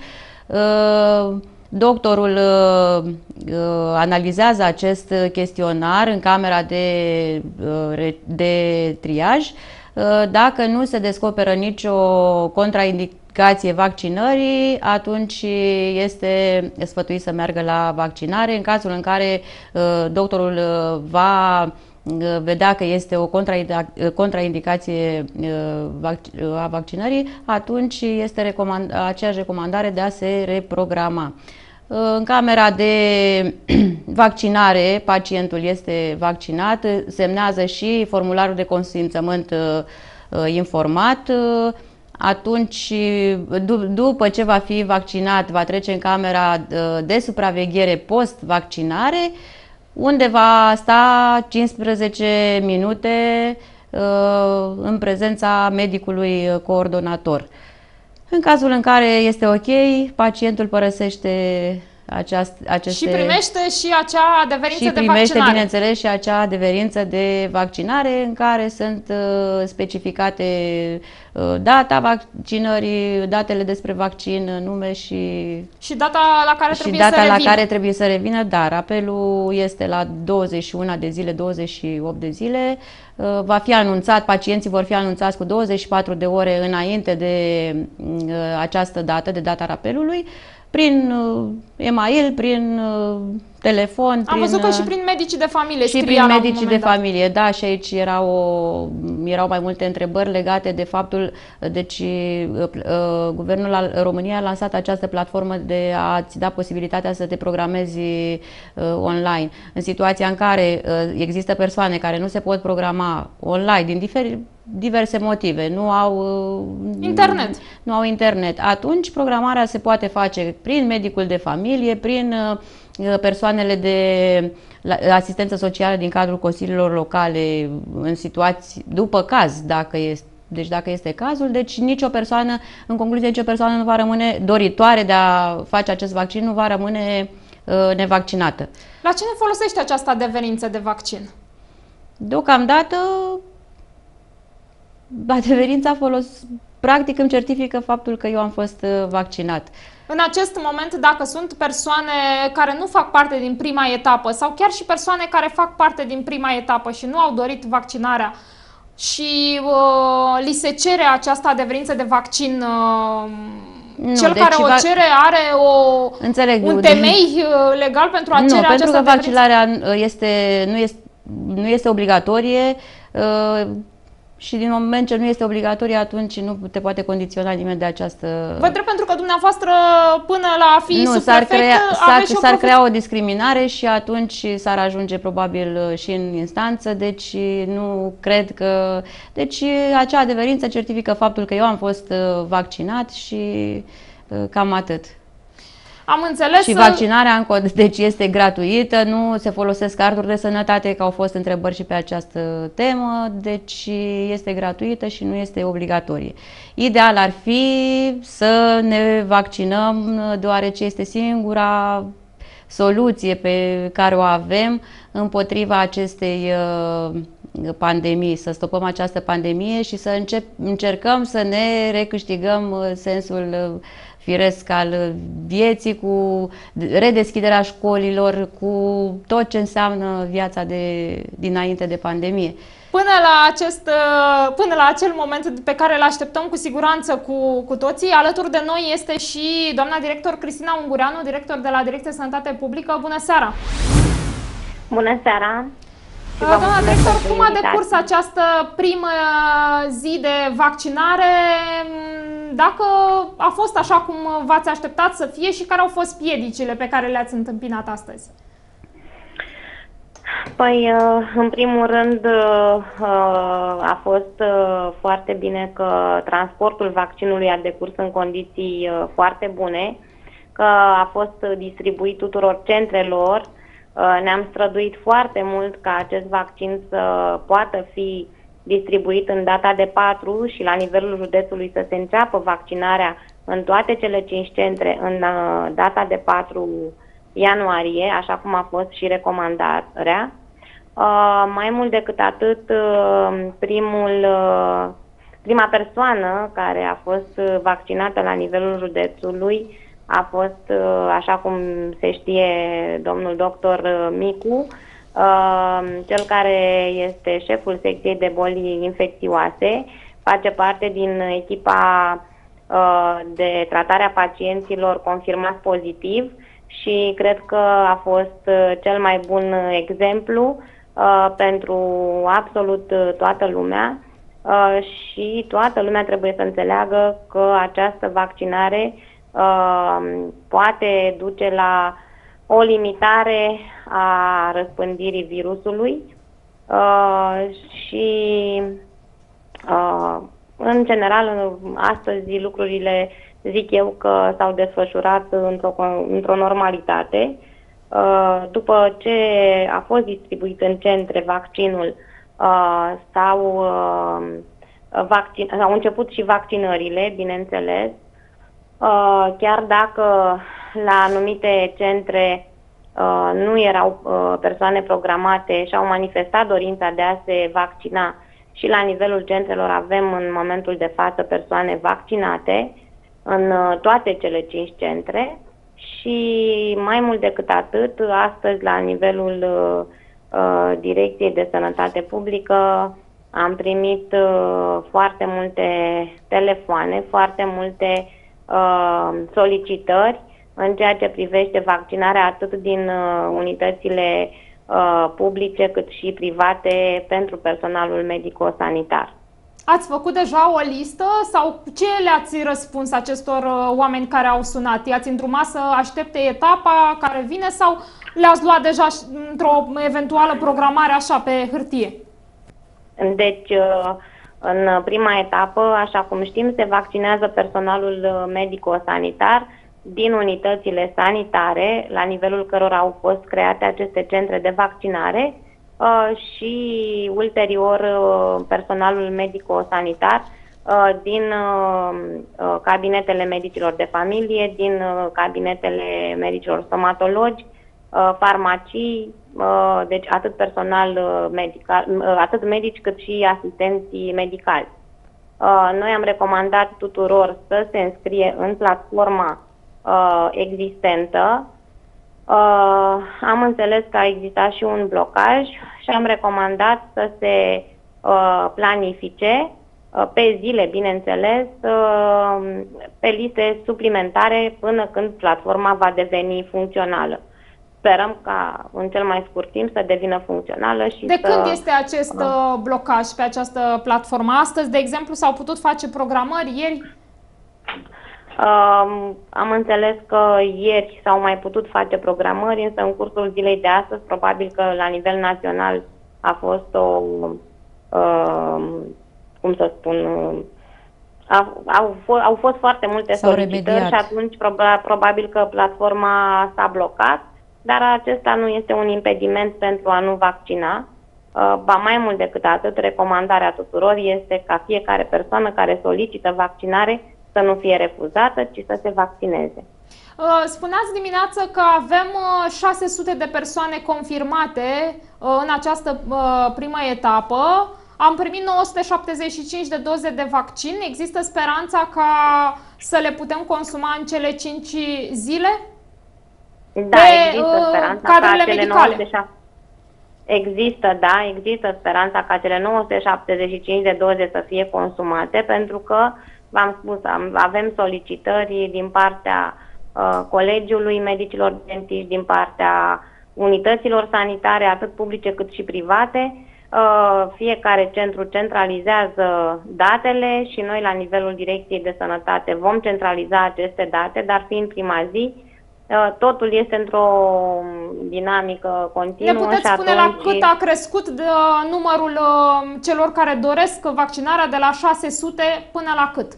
Doctorul uh, uh, analizează acest chestionar în camera de, uh, de triaj. Uh, dacă nu se descoperă nicio contraindicație vaccinării, atunci este sfătuit să meargă la vaccinare. În cazul în care uh, doctorul uh, va vedea că este o contraindicație a vaccinării, atunci este recomand, aceeași recomandare de a se reprograma. În camera de vaccinare, pacientul este vaccinat, semnează și formularul de consimțământ informat. Atunci, după ce va fi vaccinat, va trece în camera de supraveghere post-vaccinare, unde va sta cincisprezece minute în prezența medicului coordonator. În cazul în care este ok, pacientul părăsește aceast, aceste... Și primește și acea adeverință și de primește, vaccinare. bineînțeles, și acea adeverință de vaccinare în care sunt uh, specificate uh, data vaccinării, datele despre vaccin, nume și... Și data la care și trebuie data să revină. la care trebuie să revină, dar apelul este la douăzeci și unu de zile, douăzeci și opt de zile. Uh, va fi anunțat, pacienții vor fi anunțați cu douăzeci și patru de ore înainte de uh, această dată, de data apelului, prin uh, e-mail, prin uh, telefon. Am prin, văzut că și prin medicii de familie și scria prin la medicii un de moment dat. familie, da, și aici era o, erau mai multe întrebări legate de faptul, deci uh, uh, Guvernul al României a lansat această platformă de a-ți da posibilitatea să te programezi uh, online. În situația în care uh, există persoane care nu se pot programa online din diferite diverse motive, nu au uh, internet. Nu au internet. Atunci programarea se poate face prin medicul de familie, prin uh, persoanele de asistență socială din cadrul consiliilor locale în situații, după caz, dacă este. Deci dacă este cazul, deci nicio persoană, în concluzie, nicio persoană nu va rămâne doritoare de a face acest vaccin, nu va rămâne uh, nevaccinată. La ce ne folosește această adeverință de vaccin? Deocamdată adeverința folos, practic îmi certifică faptul că eu am fost vaccinat. În acest moment, dacă sunt persoane care nu fac parte din prima etapă sau chiar și persoane care fac parte din prima etapă și nu au dorit vaccinarea și uh, li se cere această adeverință de vaccin, uh, nu, cel deci care o cere are o, Înțeleg, un temei legal pentru a nu, cere pentru această că adeverință? vaccinarea este, nu, este, nu este obligatorie. Uh, Și din moment ce nu este obligatorie, atunci nu te poate condiționa nimeni de această... Vă întreb pentru că dumneavoastră, până la a fi nu, subprefect, aveți s-ar crea o discriminare și atunci s-ar ajunge probabil și în instanță, deci nu cred că... Deci acea adeverință certifică faptul că eu am fost vaccinat și cam atât. Am înțeles. Și vaccinarea, deci, este gratuită, nu se folosesc carduri de sănătate, că au fost întrebări și pe această temă, deci este gratuită și nu este obligatorie. Ideal ar fi să ne vaccinăm, deoarece este singura soluție pe care o avem împotriva acestei pandemii, să stopăm această pandemie și să încep, încercăm să ne recâștigăm sensul firesc al vieții, cu redeschiderea școlilor, cu tot ce înseamnă viața de, dinainte de pandemie. Până la, acest, până la acel moment pe care îl așteptăm cu siguranță cu, cu toții, alături de noi este și doamna director Cristina Ungureanu, director de la Direcția Sănătate Publică. Bună seara! Bună seara! Doamna director, cum a decurs această primă zi de vaccinare? Dacă a fost așa cum v-ați așteptat să fie și care au fost piedicile pe care le-ați întâmpinat astăzi? Păi, în primul rând, a fost foarte bine că transportul vaccinului a decurs în condiții foarte bune, că a fost distribuit tuturor centrelor. Ne-am străduit foarte mult ca acest vaccin să poată fi distribuit în data de patru și la nivelul județului să se înceapă vaccinarea în toate cele cinci centre în data de patru ianuarie, așa cum a fost și recomandarea. Uh, mai mult decât atât, uh, primul, uh, prima persoană care a fost vaccinată la nivelul județului a fost, uh, așa cum se știe, domnul doctor Micu, uh, cel care este șeful secției de boli infecțioase, face parte din echipa uh, de tratare a pacienților confirmați pozitiv și cred că a fost uh, cel mai bun exemplu Uh, pentru absolut uh, toată lumea uh, și toată lumea trebuie să înțeleagă că această vaccinare uh, poate duce la o limitare a răspândirii virusului uh, și uh, în general astăzi lucrurile zic eu că s-au desfășurat într-o, într-o normalitate. După ce a fost distribuit în centre vaccinul, s-au, vaccin, au început și vaccinările, bineînțeles, chiar dacă la anumite centre nu erau persoane programate și au manifestat dorința de a se vaccina și la nivelul centrelor avem în momentul de față persoane vaccinate în toate cele cinci centre. Și mai mult decât atât, astăzi la nivelul uh, Direcției de Sănătate Publică am primit uh, foarte multe telefoane, foarte multe uh, solicitări în ceea ce privește vaccinarea atât din uh, unitățile uh, publice cât și private pentru personalul medico-sanitar. Ați făcut deja o listă sau ce le-ați răspuns acestor oameni care au sunat? I-ați îndrumat să aștepte etapa care vine sau le-ați luat deja într-o eventuală programare așa pe hârtie? Deci, în prima etapă, așa cum știm, se vaccinează personalul medico-sanitar din unitățile sanitare, la nivelul cărora au fost create aceste centre de vaccinare, și ulterior personalul medico-sanitar din cabinetele medicilor de familie, din cabinetele medicilor stomatologi, farmacii, deci atât personal medical, atât medici cât și asistenții medicali. Noi am recomandat tuturor să se înscrie în platforma existentă. Uh, am înțeles că a existat și un blocaj și am recomandat să se uh, planifice uh, pe zile, bineînțeles, uh, pe liste suplimentare până când platforma va deveni funcțională. Sperăm ca în cel mai scurt timp să devină funcțională. Și de să... când este acest uh, blocaj pe această platformă? Astăzi, de exemplu, s-au putut face programări, ieri? Uh, am înțeles că ieri s-au mai putut face programări, însă în cursul zilei de astăzi, probabil că la nivel național a fost o, uh, cum să spun, uh, au, au, au fost foarte multe solicitări și atunci probabil că platforma s-a blocat, dar acesta nu este un impediment pentru a nu vaccina. Uh, ba mai mult decât atât, recomandarea tuturor este ca fiecare persoană care solicită vaccinare să nu fie refuzată, ci să se vaccineze. Spuneați dimineață că avem șase sute de persoane confirmate în această primă etapă. Am primit nouă sute șaptezeci și cinci de doze de vaccin. Există speranța ca să le putem consuma în cele cinci zile? Da, există speranța ca cele nouă sute șaptezeci. Există, da, există speranța ca cele nouă sute șaptezeci și cinci de doze să fie consumate, pentru că v-am spus, avem solicitări din partea uh, Colegiului Medicilor Dentiști, din partea unităților sanitare, atât publice cât și private. Fiecare centru centralizează datele și noi la nivelul Direcției de Sănătate vom centraliza aceste date, dar fiind prima zi, totul este într-o dinamică continuă. Ne puteți și spune atunci... la cât a crescut de numărul celor care doresc vaccinarea, de la șase sute până la cât?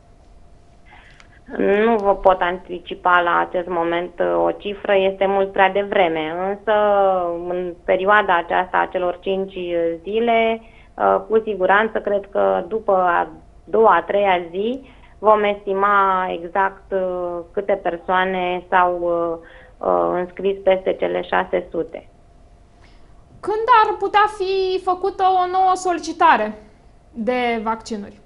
Nu vă pot anticipa la acest moment o cifră, este mult prea devreme, însă în perioada aceasta a celor cinci zile, cu siguranță cred că după a doua, a treia zi vom estima exact câte persoane s-au înscris peste cele șase sute. Când ar putea fi făcută o nouă solicitare de vaccinuri?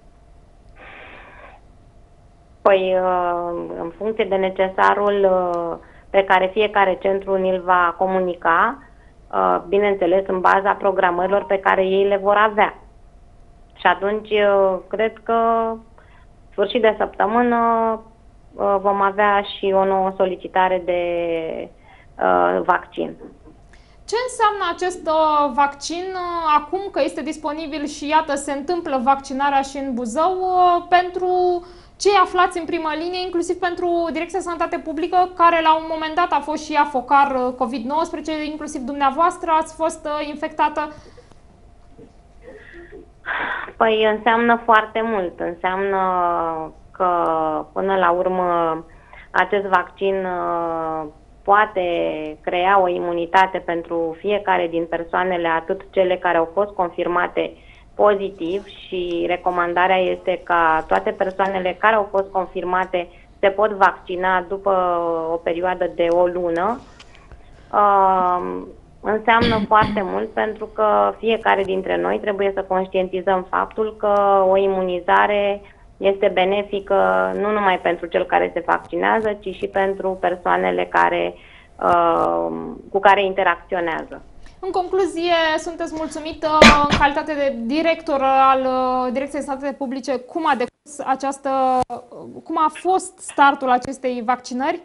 Păi, în funcție de necesarul pe care fiecare centru ni-l va comunica, bineînțeles în baza programărilor pe care ei le vor avea. Și atunci, cred că sfârșit de săptămână vom avea și o nouă solicitare de vaccin. Ce înseamnă acest vaccin acum că este disponibil și iată se întâmplă vaccinarea și în Buzău pentru cei aflați în prima linie, inclusiv pentru Direcția de Sănătate Publică, care la un moment dat a fost și ea focar COVID nouăsprezece, inclusiv dumneavoastră ați fost infectată? Păi înseamnă foarte mult. Înseamnă că până la urmă acest vaccin poate crea o imunitate pentru fiecare din persoanele, atât cele care au fost confirmate pozitiv, și recomandarea este ca toate persoanele care au fost confirmate se pot vaccina după o perioadă de o lună. Uh, înseamnă foarte mult pentru că fiecare dintre noi trebuie să conștientizăm faptul că o imunizare este benefică nu numai pentru cel care se vaccinează, ci și pentru persoanele care, uh, cu care interacționează. În concluzie, sunteți mulțumită în calitate de director al Direcției de Sănătate Publice cum a decurs această, cum a fost startul acestei vaccinări?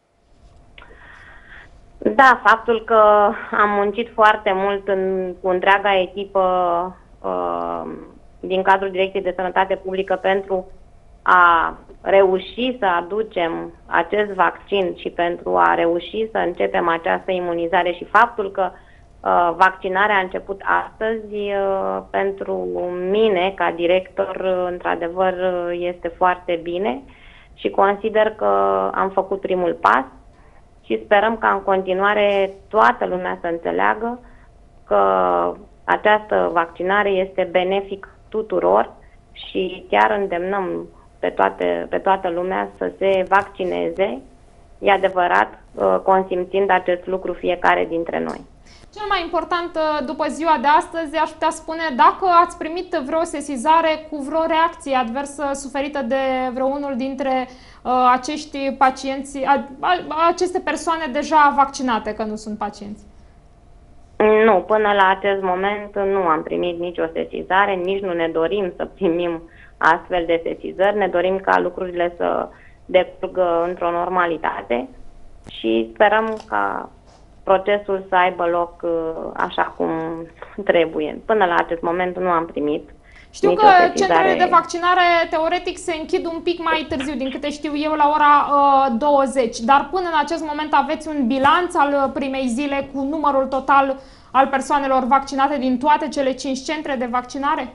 Da, faptul că am muncit foarte mult în, cu întreaga echipă uh, din cadrul Direcției de Sănătate Publică pentru a reuși să aducem acest vaccin și pentru a reuși să începem această imunizare, și faptul că uh, vaccinarea a început astăzi, uh, pentru mine ca director, uh, într-adevăr este foarte bine și consider că am făcut primul pas. Și sperăm ca în continuare toată lumea să înțeleagă că această vaccinare este benefic tuturor și chiar îndemnăm pe, toate, pe toată lumea să se vaccineze, e adevărat, consimțind acest lucru fiecare dintre noi. Cel mai important după ziua de astăzi, aș putea spune dacă ați primit vreo sesizare cu vreo reacție adversă suferită de vreunul dintre uh, acești pacienți, a, a, aceste persoane deja vaccinate, că nu sunt pacienți. Nu, până la acest moment nu am primit nicio sesizare, nici nu ne dorim să primim astfel de sesizări, ne dorim ca lucrurile să decurgă într-o normalitate și sperăm ca procesul să aibă loc așa cum trebuie. Până la acest moment nu am primit. Știu că centrele de vaccinare teoretic se închid un pic mai târziu, din câte știu eu, la ora uh, douăzeci, dar până în acest moment aveți un bilanț al primei zile cu numărul total al persoanelor vaccinate din toate cele cinci centre de vaccinare?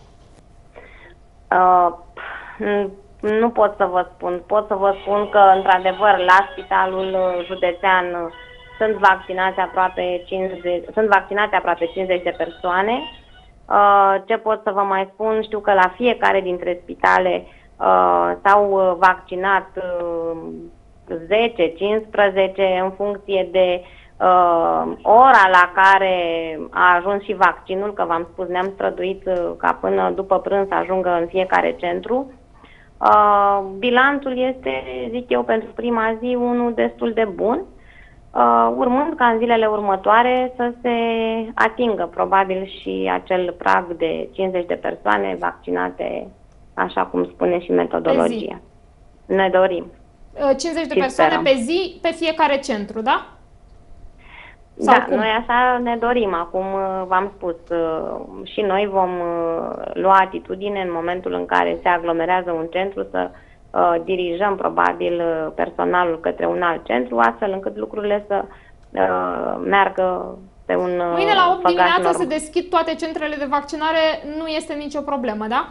Uh, nu pot să vă spun. Pot să vă spun că, într-adevăr, la Spitalul Județean sunt vaccinate aproape cincizeci, sunt vaccinate aproape cincizeci de persoane. Uh, ce pot să vă mai spun? Știu că la fiecare dintre spitale uh, s-au vaccinat uh, zece cincisprezece în funcție de uh, ora la care a ajuns și vaccinul, că v-am spus, ne-am străduit uh, ca până după prânz să ajungă în fiecare centru. Uh, bilanțul este, zic eu, pentru prima zi unul destul de bun. Uh, urmând ca în zilele următoare să se atingă probabil și acel prag de cincizeci de persoane vaccinate, așa cum spune și metodologia. Ne dorim. cincizeci de persoane pe zi, pe fiecare centru, da? Da, cum? noi așa ne dorim. Acum v-am spus, și noi vom lua atitudine în momentul în care se aglomerează un centru să uh, dirijăm probabil personalul către un alt centru, astfel încât lucrurile să uh, meargă pe un uh, Mâine la opt dimineața normal. se deschid toate centrele de vaccinare, nu este nicio problemă, da?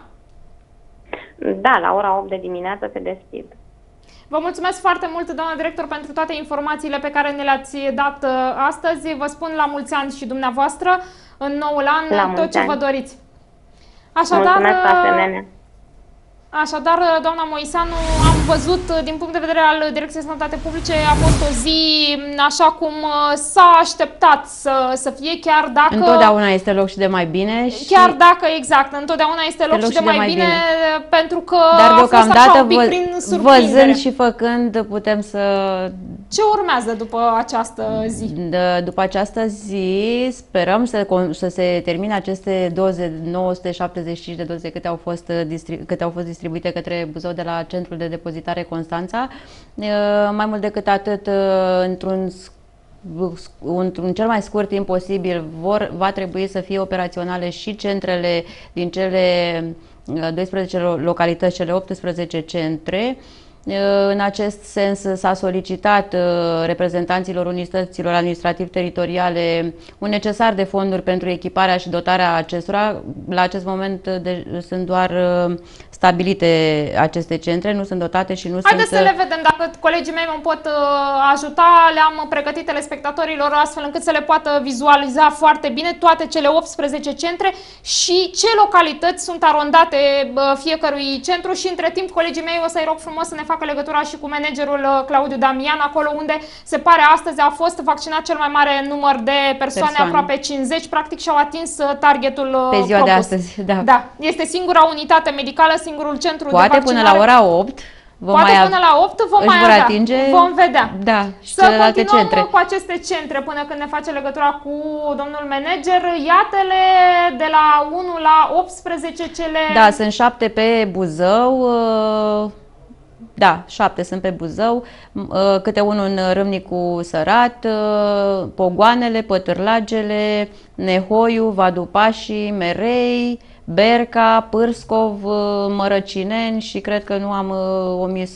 Da, la ora opt de dimineață se deschid. Vă mulțumesc foarte mult, doamna director, pentru toate informațiile pe care ne le-ați dat astăzi. Vă spun la mulți ani și dumneavoastră, în noul an, La tot ce ani. vă doriți. Așadar, Mulțumesc asemenea. Așadar, doamna Moiseanu, am văzut, din punct de vedere al Direcției de Sănătate Publice, a fost o zi așa cum s-a așteptat să, să fie, chiar dacă... Întotdeauna este loc și de mai bine. Și chiar dacă, exact, întotdeauna este loc, loc și de mai, mai bine, bine, pentru că Dar a fost așa un pic vă, prin surprindere. văzând și făcând, putem să... Ce urmează după această zi? De, după această zi, sperăm să, să se termine aceste doze, nouă sute șaptezeci și cinci de doze câte au fost, câte au fost distribuite către Buzău de la Centrul de Depozitare Constanța. Mai mult decât atât, într-un într-un cel mai scurt timp posibil vor, va trebui să fie operaționale și centrele din cele douăsprezece localități, cele optsprezece centre. În acest sens s-a solicitat reprezentanților unităților administrativ-teritoriale un necesar de fonduri pentru echiparea și dotarea acestora. La acest moment de, sunt doar stabilite aceste centre, nu sunt dotate și nu Haideți sunt... Haideți să le vedem, dacă colegii mei mă pot ajuta, le-am pregătit telespectatorilor astfel încât să le poată vizualiza foarte bine toate cele optsprezece centre și ce localități sunt arondate fiecărui centru și între timp colegii mei o să-i rog frumos să ne facă legătura și cu managerul Claudiu Damian, acolo unde se pare astăzi a fost vaccinat cel mai mare număr de persoane, persoane. aproape cincizeci, practic și-au atins targetul pe ziua propus. de astăzi. Da. Da, este singura unitate medicală, singurul centru Poate de vaccinare. până la ora opt. Vom Poate mai până la opt vom mai vor avea, atinge, vom vedea. Da, și să continuăm centre. cu aceste centre până când ne face legătura cu domnul manager. Iată-le de la unu la optsprezece cele... Da, sunt șapte pe Buzău, da, șapte sunt pe Buzău, câte unul în Râmnicu Sărat, Pogoanele, Pătârlagele, Nehoiu, Vadupașii, Merei, Berca, Pârscov, Mărăcineni și cred că nu am omis.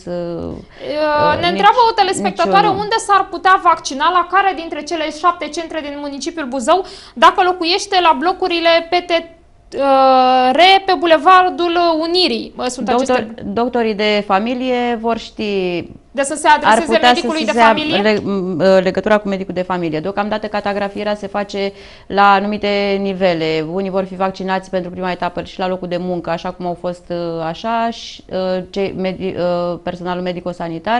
Ne întreabă o telespectatoare unde s-ar putea vaccina, la care dintre cele șapte centre din municipiul Buzău, dacă locuiește la blocurile P T R pe Bulevardul Unirii. Sunt Doctor, aceste... Doctorii de familie vor ști. De să se adreseze medicului de familie? Le, legătura cu medicul de familie. Deocamdată catografierea se face la anumite nivele. Unii vor fi vaccinați pentru prima etapă și la locul de muncă, așa cum au fost așa, și cei, medi, personalul medico-sanitar.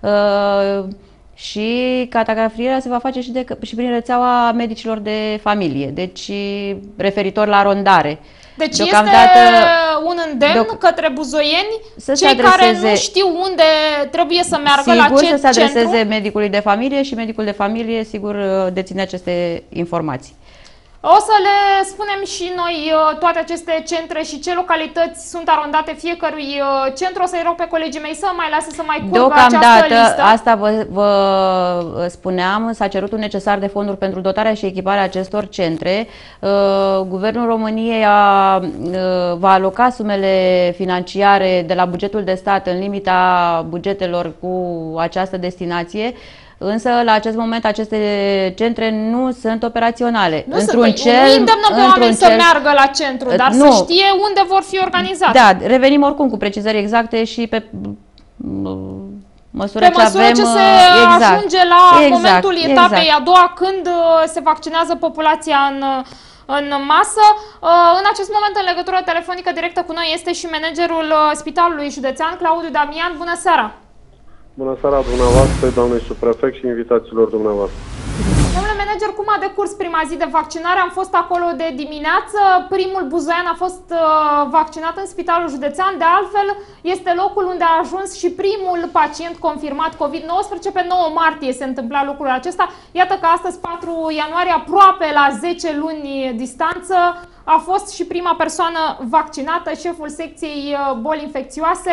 Și catografierea se va face și, de, și prin rețeaua medicilor de familie, deci referitor la rondare. Deci Deocamdată, este un îndemn către buzoieni, să cei adreseze, care nu știu unde trebuie să meargă, sigur, la ce să se adreseze centru. medicului de familie și medicul de familie, sigur, deține aceste informații. O să le spunem și noi toate aceste centre și ce localități sunt arondate fiecărui centru. O să-i rog pe colegii mei să mai lase să mai curgă această listă. Asta vă, vă spuneam, s-a cerut un necesar de fonduri pentru dotarea și echiparea acestor centre. Guvernul României a, va aloca sumele financiare de la bugetul de stat în limita bugetelor cu această destinație. Însă, la acest moment, aceste centre nu sunt operaționale. Nu într-un cel, nu îndemnăm pe oameni să meargă la centru, dar nu. Să știe unde vor fi organizate. Da, revenim oricum cu precizări exacte și pe măsură pe ce măsură avem, ce se exact, ajunge la exact, momentul etapei exact. a doua, când se vaccinează populația în, în masă. În acest moment, în legătură telefonică directă cu noi, este și managerul Spitalului Județean, Claudiu Damian. Bună seara! Bună seara dumneavoastră, doamnei subprefect și invitațiilor dumneavoastră. Domnule manager, cum a decurs prima zi de vaccinare? Am fost acolo de dimineață, primul buzoian a fost uh, vaccinat în Spitalul Județean, de altfel este locul unde a ajuns și primul pacient confirmat COVID nouăsprezece, pe nouă martie se întâmpla lucrul acesta. Iată că astăzi, patru ianuarie, aproape la zece luni distanță, a fost și prima persoană vaccinată, șeful secției boli infecțioase.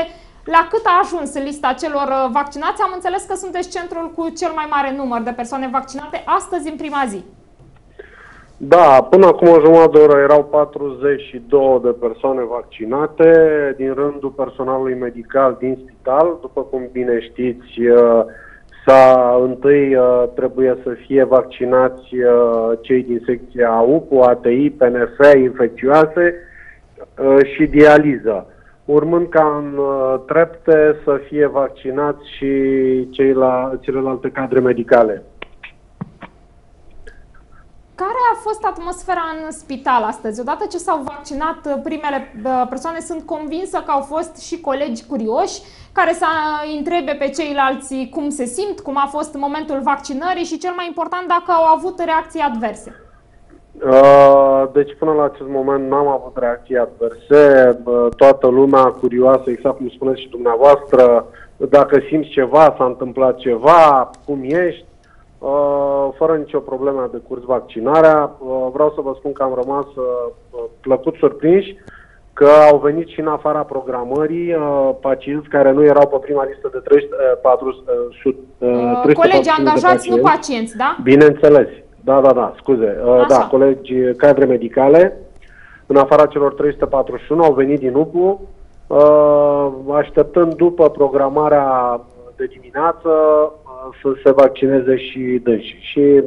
La cât a ajuns lista celor vaccinați? Am înțeles că sunteți centrul cu cel mai mare număr de persoane vaccinate astăzi în prima zi. Da, până acum o jumătate de oră erau patruzeci și două de persoane vaccinate din rândul personalului medical din spital. După cum bine știți, s-a, întâi trebuie să fie vaccinați cei din secția U P U, A T I, P N F, infecțioase și dializă. Urmând ca în trepte să fie vaccinați și cei la, celelalte cadre medicale. Care a fost atmosfera în spital astăzi? Odată ce s-au vaccinat primele persoane, sunt convinsă că au fost și colegi curioși care să întrebe pe ceilalți cum se simt, cum a fost momentul vaccinării și, cel mai important, dacă au avut reacții adverse. Deci până la acest moment n-am avut reacții adverse. Toată lumea curioasă, exact cum spuneți și dumneavoastră, dacă simți ceva, s-a întâmplat ceva, cum ești. Fără nicio problemă a decurs vaccinarea. Vreau să vă spun că am rămas plăcut surprinși că au venit și în afara programării pacienți care nu erau pe prima listă de trei sute patru sute. Colegi angajați, nu pacienți, da? Bineînțeles. Da, da, da, scuze. Așa. Da, colegi cadre medicale, în afara celor trei sute patruzeci și unu, au venit din U P U, așteptând după programarea de dimineață să se vaccineze și dânsii. Și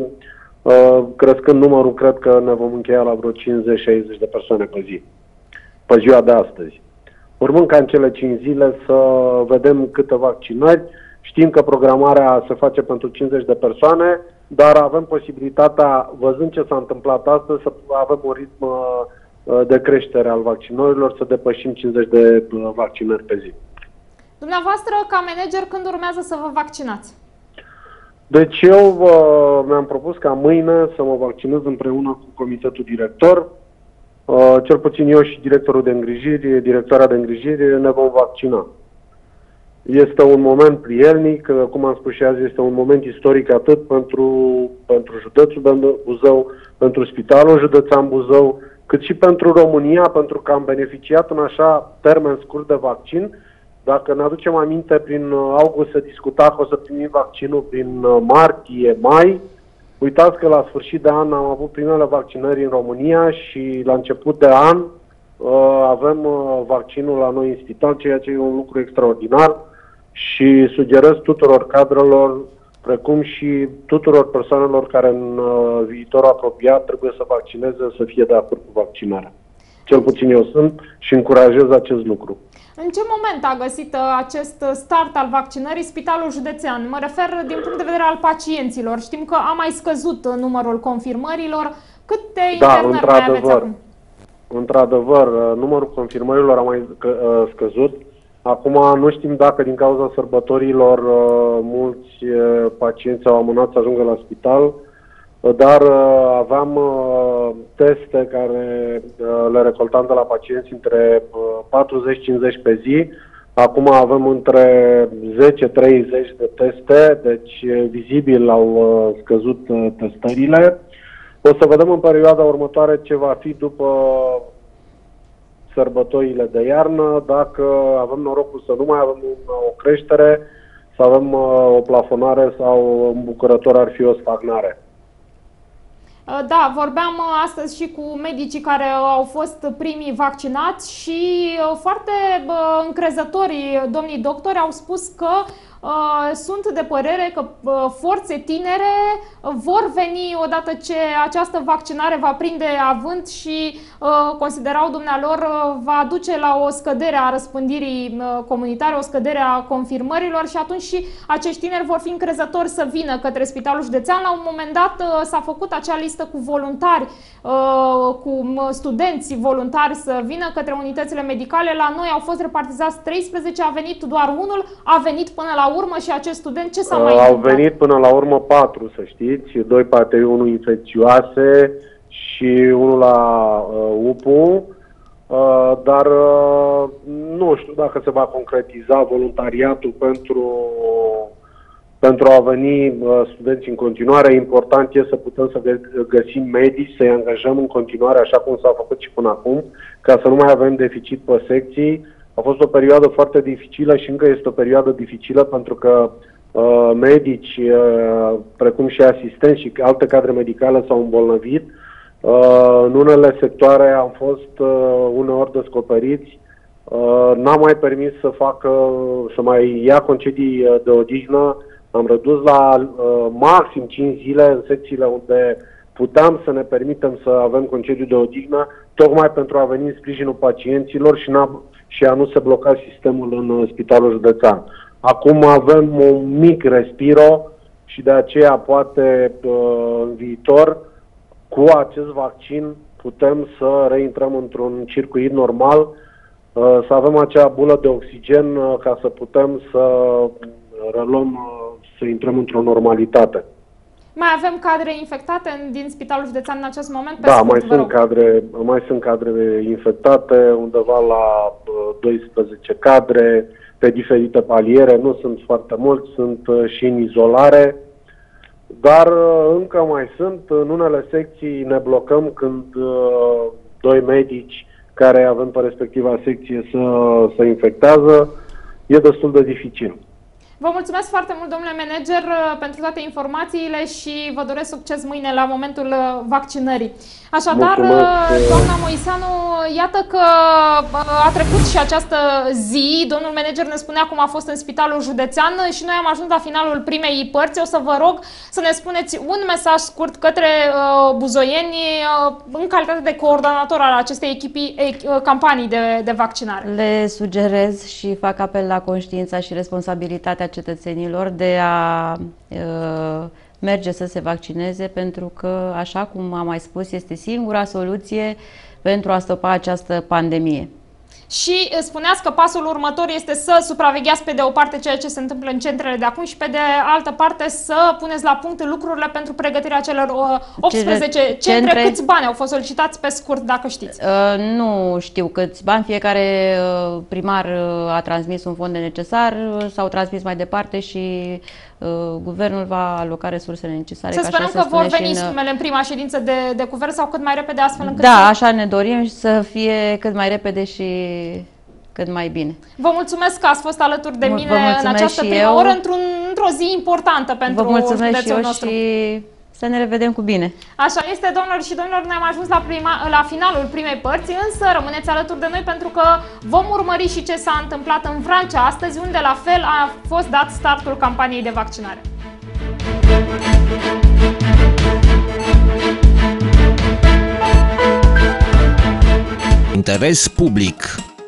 crescând numărul, cred că ne vom încheia la vreo cincizeci șaizeci de persoane pe zi, pe ziua de astăzi. Urmând ca în cele cinci zile să vedem câte vaccinări. Știm că programarea se face pentru cincizeci de persoane, dar avem posibilitatea, văzând ce s-a întâmplat astăzi, să avem un ritm de creștere al vaccinărilor, să depășim cincizeci de vaccinări pe zi. Dumneavoastră, ca manager, când urmează să vă vaccinați? Deci eu uh, mi-am propus ca mâine să mă vaccinez împreună cu comitetul director. Uh, cel puțin eu și directorul de îngrijiri, directoarea de îngrijiri, ne vom vaccina. Este un moment prielnic, cum am spus și azi, este un moment istoric atât pentru, pentru județul Buzău, pentru Spitalul Județean Buzău, cât și pentru România, pentru că am beneficiat în așa termen scurt de vaccin. Dacă ne aducem aminte, prin august se discuta că o să primim vaccinul prin martie, mai. Uitați că la sfârșit de an am avut primele vaccinări în România și la început de an avem vaccinul la noi în spital, ceea ce e un lucru extraordinar și sugerez tuturor cadrelor, precum și tuturor persoanelor care în viitorul apropiat trebuie să vaccineze, să fie de acord cu vaccinarea. Cel puțin eu sunt și încurajez acest lucru. În ce moment a găsit acest start al vaccinării Spitalul Județean? Mă refer din punct de vedere al pacienților. Știm că a mai scăzut numărul confirmărilor. Câte internări mai aveți acum? Într-adevăr, numărul confirmărilor a mai scăzut. Acum nu știm dacă din cauza sărbătorilor mulți pacienți au amânat să ajungă la spital, dar aveam teste care le recoltam de la pacienți între patruzeci cincizeci pe zi. Acum avem între zece treizeci de teste, deci vizibil au scăzut testările. O să vedem în perioada următoare ce va fi după sărbătorile de iarnă, dacă avem norocul să nu mai avem o creștere, să avem o plafonare sau îmbucurător ar fi o stagnare. Da, vorbeam astăzi și cu medicii care au fost primii vaccinați și foarte încrezători domnii doctori au spus că Uh, sunt de părere că uh, forțe tinere vor veni odată ce această vaccinare va prinde avânt și uh, considerau dumnealor uh, va duce la o scădere a răspândirii uh, comunitare, o scădere a confirmărilor și atunci și acești tineri vor fi încrezători să vină către Spitalul Județean. La un moment dat uh, s-a făcut acea listă cu voluntari, uh, cu studenți voluntari să vină către unitățile medicale. La noi au fost repartizați treisprezece, a venit doar unul, a venit până la urmă și acest student ce s-a mai Au întâmplat? Venit până la urmă patru, să știți, doi P A T I, unul infecțioase și unul la uh, U P U, uh, dar uh, nu știu dacă se va concretiza voluntariatul pentru, pentru a veni uh, studenți în continuare. Important este să putem să găsim medici, să-i angajăm în continuare, așa cum s-a făcut și până acum, ca să nu mai avem deficit pe secții. A fost o perioadă foarte dificilă și încă este o perioadă dificilă pentru că uh, medici, uh, precum și asistenți și alte cadre medicale s-au îmbolnăvit. Uh, în unele sectoare am fost uh, uneori descoperiți. Uh, n-am mai permis să facă, să mai ia concedii de odihnă. Am redus la uh, maxim cinci zile în secțiile unde puteam să ne permitem să avem concediu de odihnă, tocmai pentru a veni în sprijinul pacienților și, și a nu se bloca sistemul în spitalul județean. Acum avem un mic respiro și de aceea poate uh, în viitor cu acest vaccin putem să reintrăm într-un circuit normal, uh, să avem acea bulă de oxigen uh, ca să putem să reluăm, uh, să intrăm într-o normalitate. Mai avem cadre infectate din Spitalul Județean în acest moment? Pe da, scurt, mai sunt, cadre, mai sunt cadre infectate, undeva la doisprezece cadre, pe diferite paliere, nu sunt foarte mulți, sunt și în izolare, dar încă mai sunt. În unele secții ne blocăm când uh, doi medici care avem pe respectiva secție să se infectează, e destul de dificil. Vă mulțumesc foarte mult, domnule manager, pentru toate informațiile și vă doresc succes mâine la momentul vaccinării. Așadar, mulțumesc, doamna Moiseanu, iată că a trecut și această zi. Domnul manager ne spunea cum a fost în Spitalul Județean și noi am ajuns la finalul primei părți. O să vă rog să ne spuneți un mesaj scurt către uh, buzoieni uh, în calitate de coordonator al acestei echipi, uh, campanii de, de vaccinare. Le sugerez și fac apel la conștiința și responsabilitatea cetățenilor de a uh, merge să se vaccineze, pentru că, așa cum am mai spus, este singura soluție pentru a stopa această pandemie. Și spuneați că pasul următor este să supravegheați pe de o parte ceea ce se întâmplă în centrele de acum și pe de altă parte să puneți la punct lucrurile pentru pregătirea celor optsprezece centre. centre. Câți bani au fost solicitați pe scurt, dacă știți? Uh, nu știu câți bani. Fiecare uh, primar uh, a transmis un fond de necesar, uh, s-au transmis mai departe și uh, guvernul va aloca resursele necesare. Să sperăm că vor veni sumele în prima ședință de, de guvern sau cât mai repede, astfel încât... Da, să... așa ne dorim, să fie cât mai repede și cât mai bine. Vă mulțumesc că ați fost alături de mine în această primă oră, într-un, într-o zi importantă pentru județul nostru. Și să ne revedem cu bine. Așa este, domnilor și domnilor, ne-am ajuns la, prima, la finalul primei părți, însă rămâneți alături de noi pentru că vom urmări și ce s-a întâmplat în Vrancea astăzi, unde la fel a fost dat startul campaniei de vaccinare. Interes public.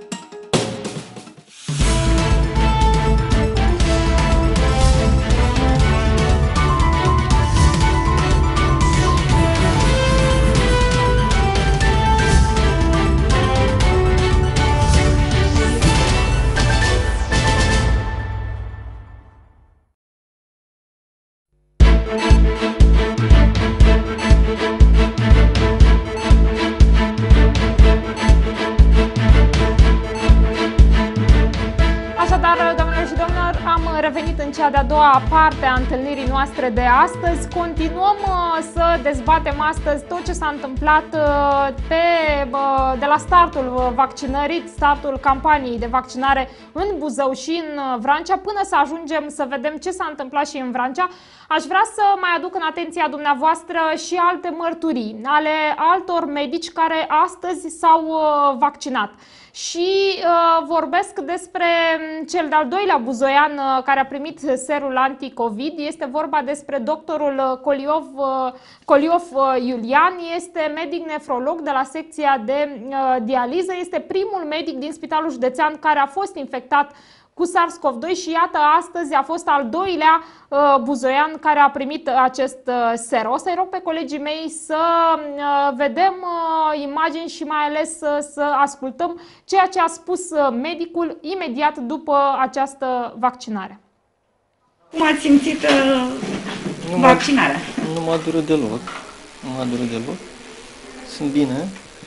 Cea de-a doua parte a întâlnirii noastre de astăzi. Continuăm uh, să dezbatem astăzi tot ce s-a întâmplat uh, pe, uh, de la startul vaccinării, startul campaniei de vaccinare în Buzău și în uh, Vrancea, până să ajungem să vedem ce s-a întâmplat și în Vrancea. Aș vrea să mai aduc în atenția dumneavoastră și alte mărturii ale altor medici care astăzi s-au uh, vaccinat. Și uh, vorbesc despre cel de-al doilea buzoian uh, care a primit serul anti-Covid. Este vorba despre doctorul Coliov, uh, Coliov uh, Iulian. Este medic nefrolog de la secția de uh, dializă. Este primul medic din Spitalul Județean care a fost infectat cu SARS-CoV doi și iată, astăzi a fost al doilea uh, buzoian care a primit acest uh, ser. O să-i rog pe colegii mei să uh, vedem uh, imagini și mai ales uh, să ascultăm ceea ce a spus uh, medicul imediat după această vaccinare. Cum ați simțit uh, vaccinarea? Nu m-a durut deloc. Nu m-a durut deloc. Sunt bine.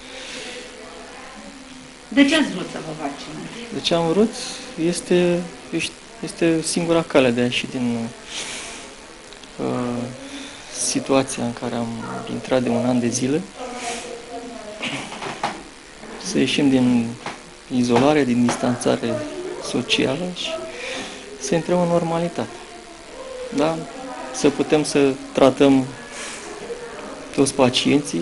De ce ați vrut să vă vaccinați? De ce am vrut? Este, este singura cale de a ieși din uh, situația în care am intrat de un an de zile. Să ieșim din, izolare, din distanțare socială și să intrăm în normalitate. Da? Să putem să tratăm toți pacienții.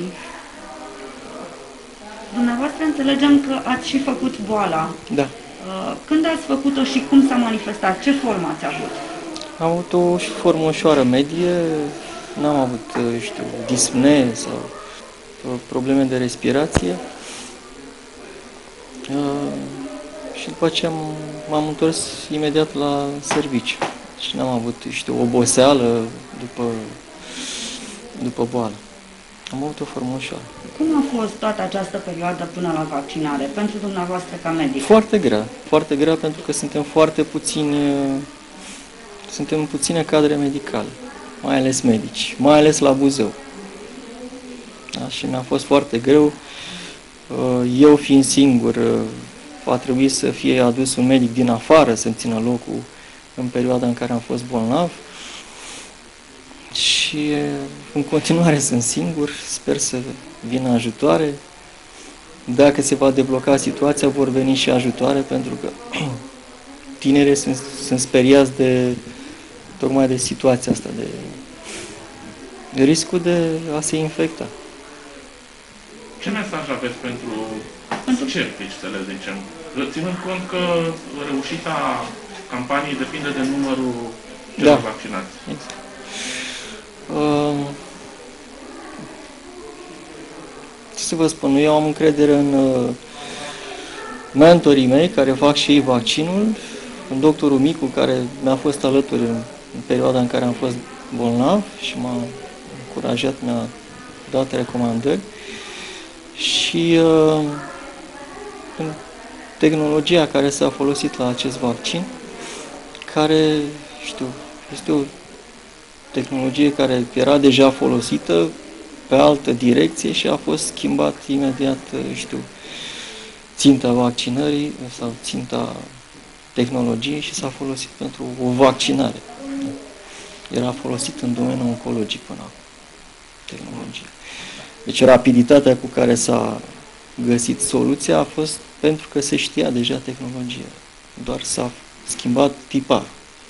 Dumneavoastră înțelegem că ați și făcut boala. Da. Când ați făcut-o și cum s-a manifestat? Ce formă ați avut? Am avut o formă ușoară medie, n-am avut, știu, dispnee sau probleme de respirație. Și după aceea m-am întors imediat la serviciu. Și n-am avut, știu, oboseală după, după boală. Am avut o formă ușoară. Cum a fost toată această perioadă până la vaccinare pentru dumneavoastră ca medic? Foarte grea, foarte grea pentru că suntem foarte puțini, suntem puține cadre medicale, mai ales medici, mai ales la Buzău. Da? Și mi-a fost foarte greu. Eu fiind singur, a trebuit să fie adus un medic din afară să-mi țină locul în perioada în care am fost bolnav. Și în continuare sunt singur, sper să vină ajutoare. Dacă se va debloca situația, vor veni și ajutoare, pentru că tinerii sunt, sunt speriați de, tocmai de situația asta, de, de riscul de a se infecta. Ce mesaj aveți pentru sceptici, să le zicem? Ținând cont că reușita campaniei depinde de numărul celor da. vaccinați. Exact. Uh, ce să vă spun, eu am încredere în uh, mentorii mei care fac și ei vaccinul, în doctorul Micu, care mi-a fost alături în, în perioada în care am fost bolnav și m-a încurajat, mi-a dat recomandări, și uh, în tehnologia care s-a folosit la acest vaccin, care, știu, este o tehnologie care era deja folosită pe altă direcție și a fost schimbat imediat, știu, ținta vaccinării sau ținta tehnologiei și s-a folosit pentru o vaccinare. Era folosit în domeniul oncologic până acum, tehnologie. Deci rapiditatea cu care s-a găsit soluția a fost pentru că se știa deja tehnologia, doar s-a schimbat tiparul.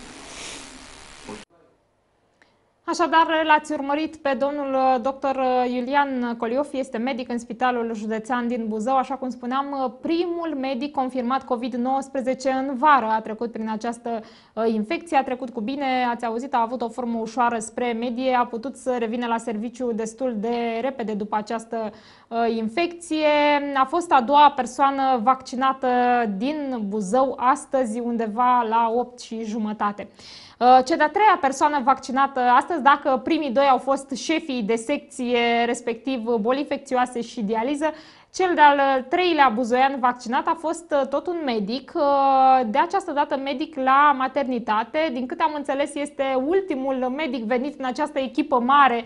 Așadar, l-ați urmărit pe domnul doctor Iulian Coliofi, este medic în Spitalul Județean din Buzău. Așa cum spuneam, primul medic confirmat COVID nouăsprezece în vară a trecut prin această infecție, a trecut cu bine, ați auzit, a avut o formă ușoară spre medie, a putut să revină la serviciu destul de repede după această infecție. A fost a doua persoană vaccinată din Buzău astăzi, undeva la opt și jumătate. Cea de-a treia persoană vaccinată astăzi, dacă primii doi au fost șefii de secție, respectiv boli infecțioase și dializă, cel de-al treilea buzoian vaccinat a fost tot un medic, de această dată medic la maternitate. Din câte am înțeles, este ultimul medic venit în această echipă mare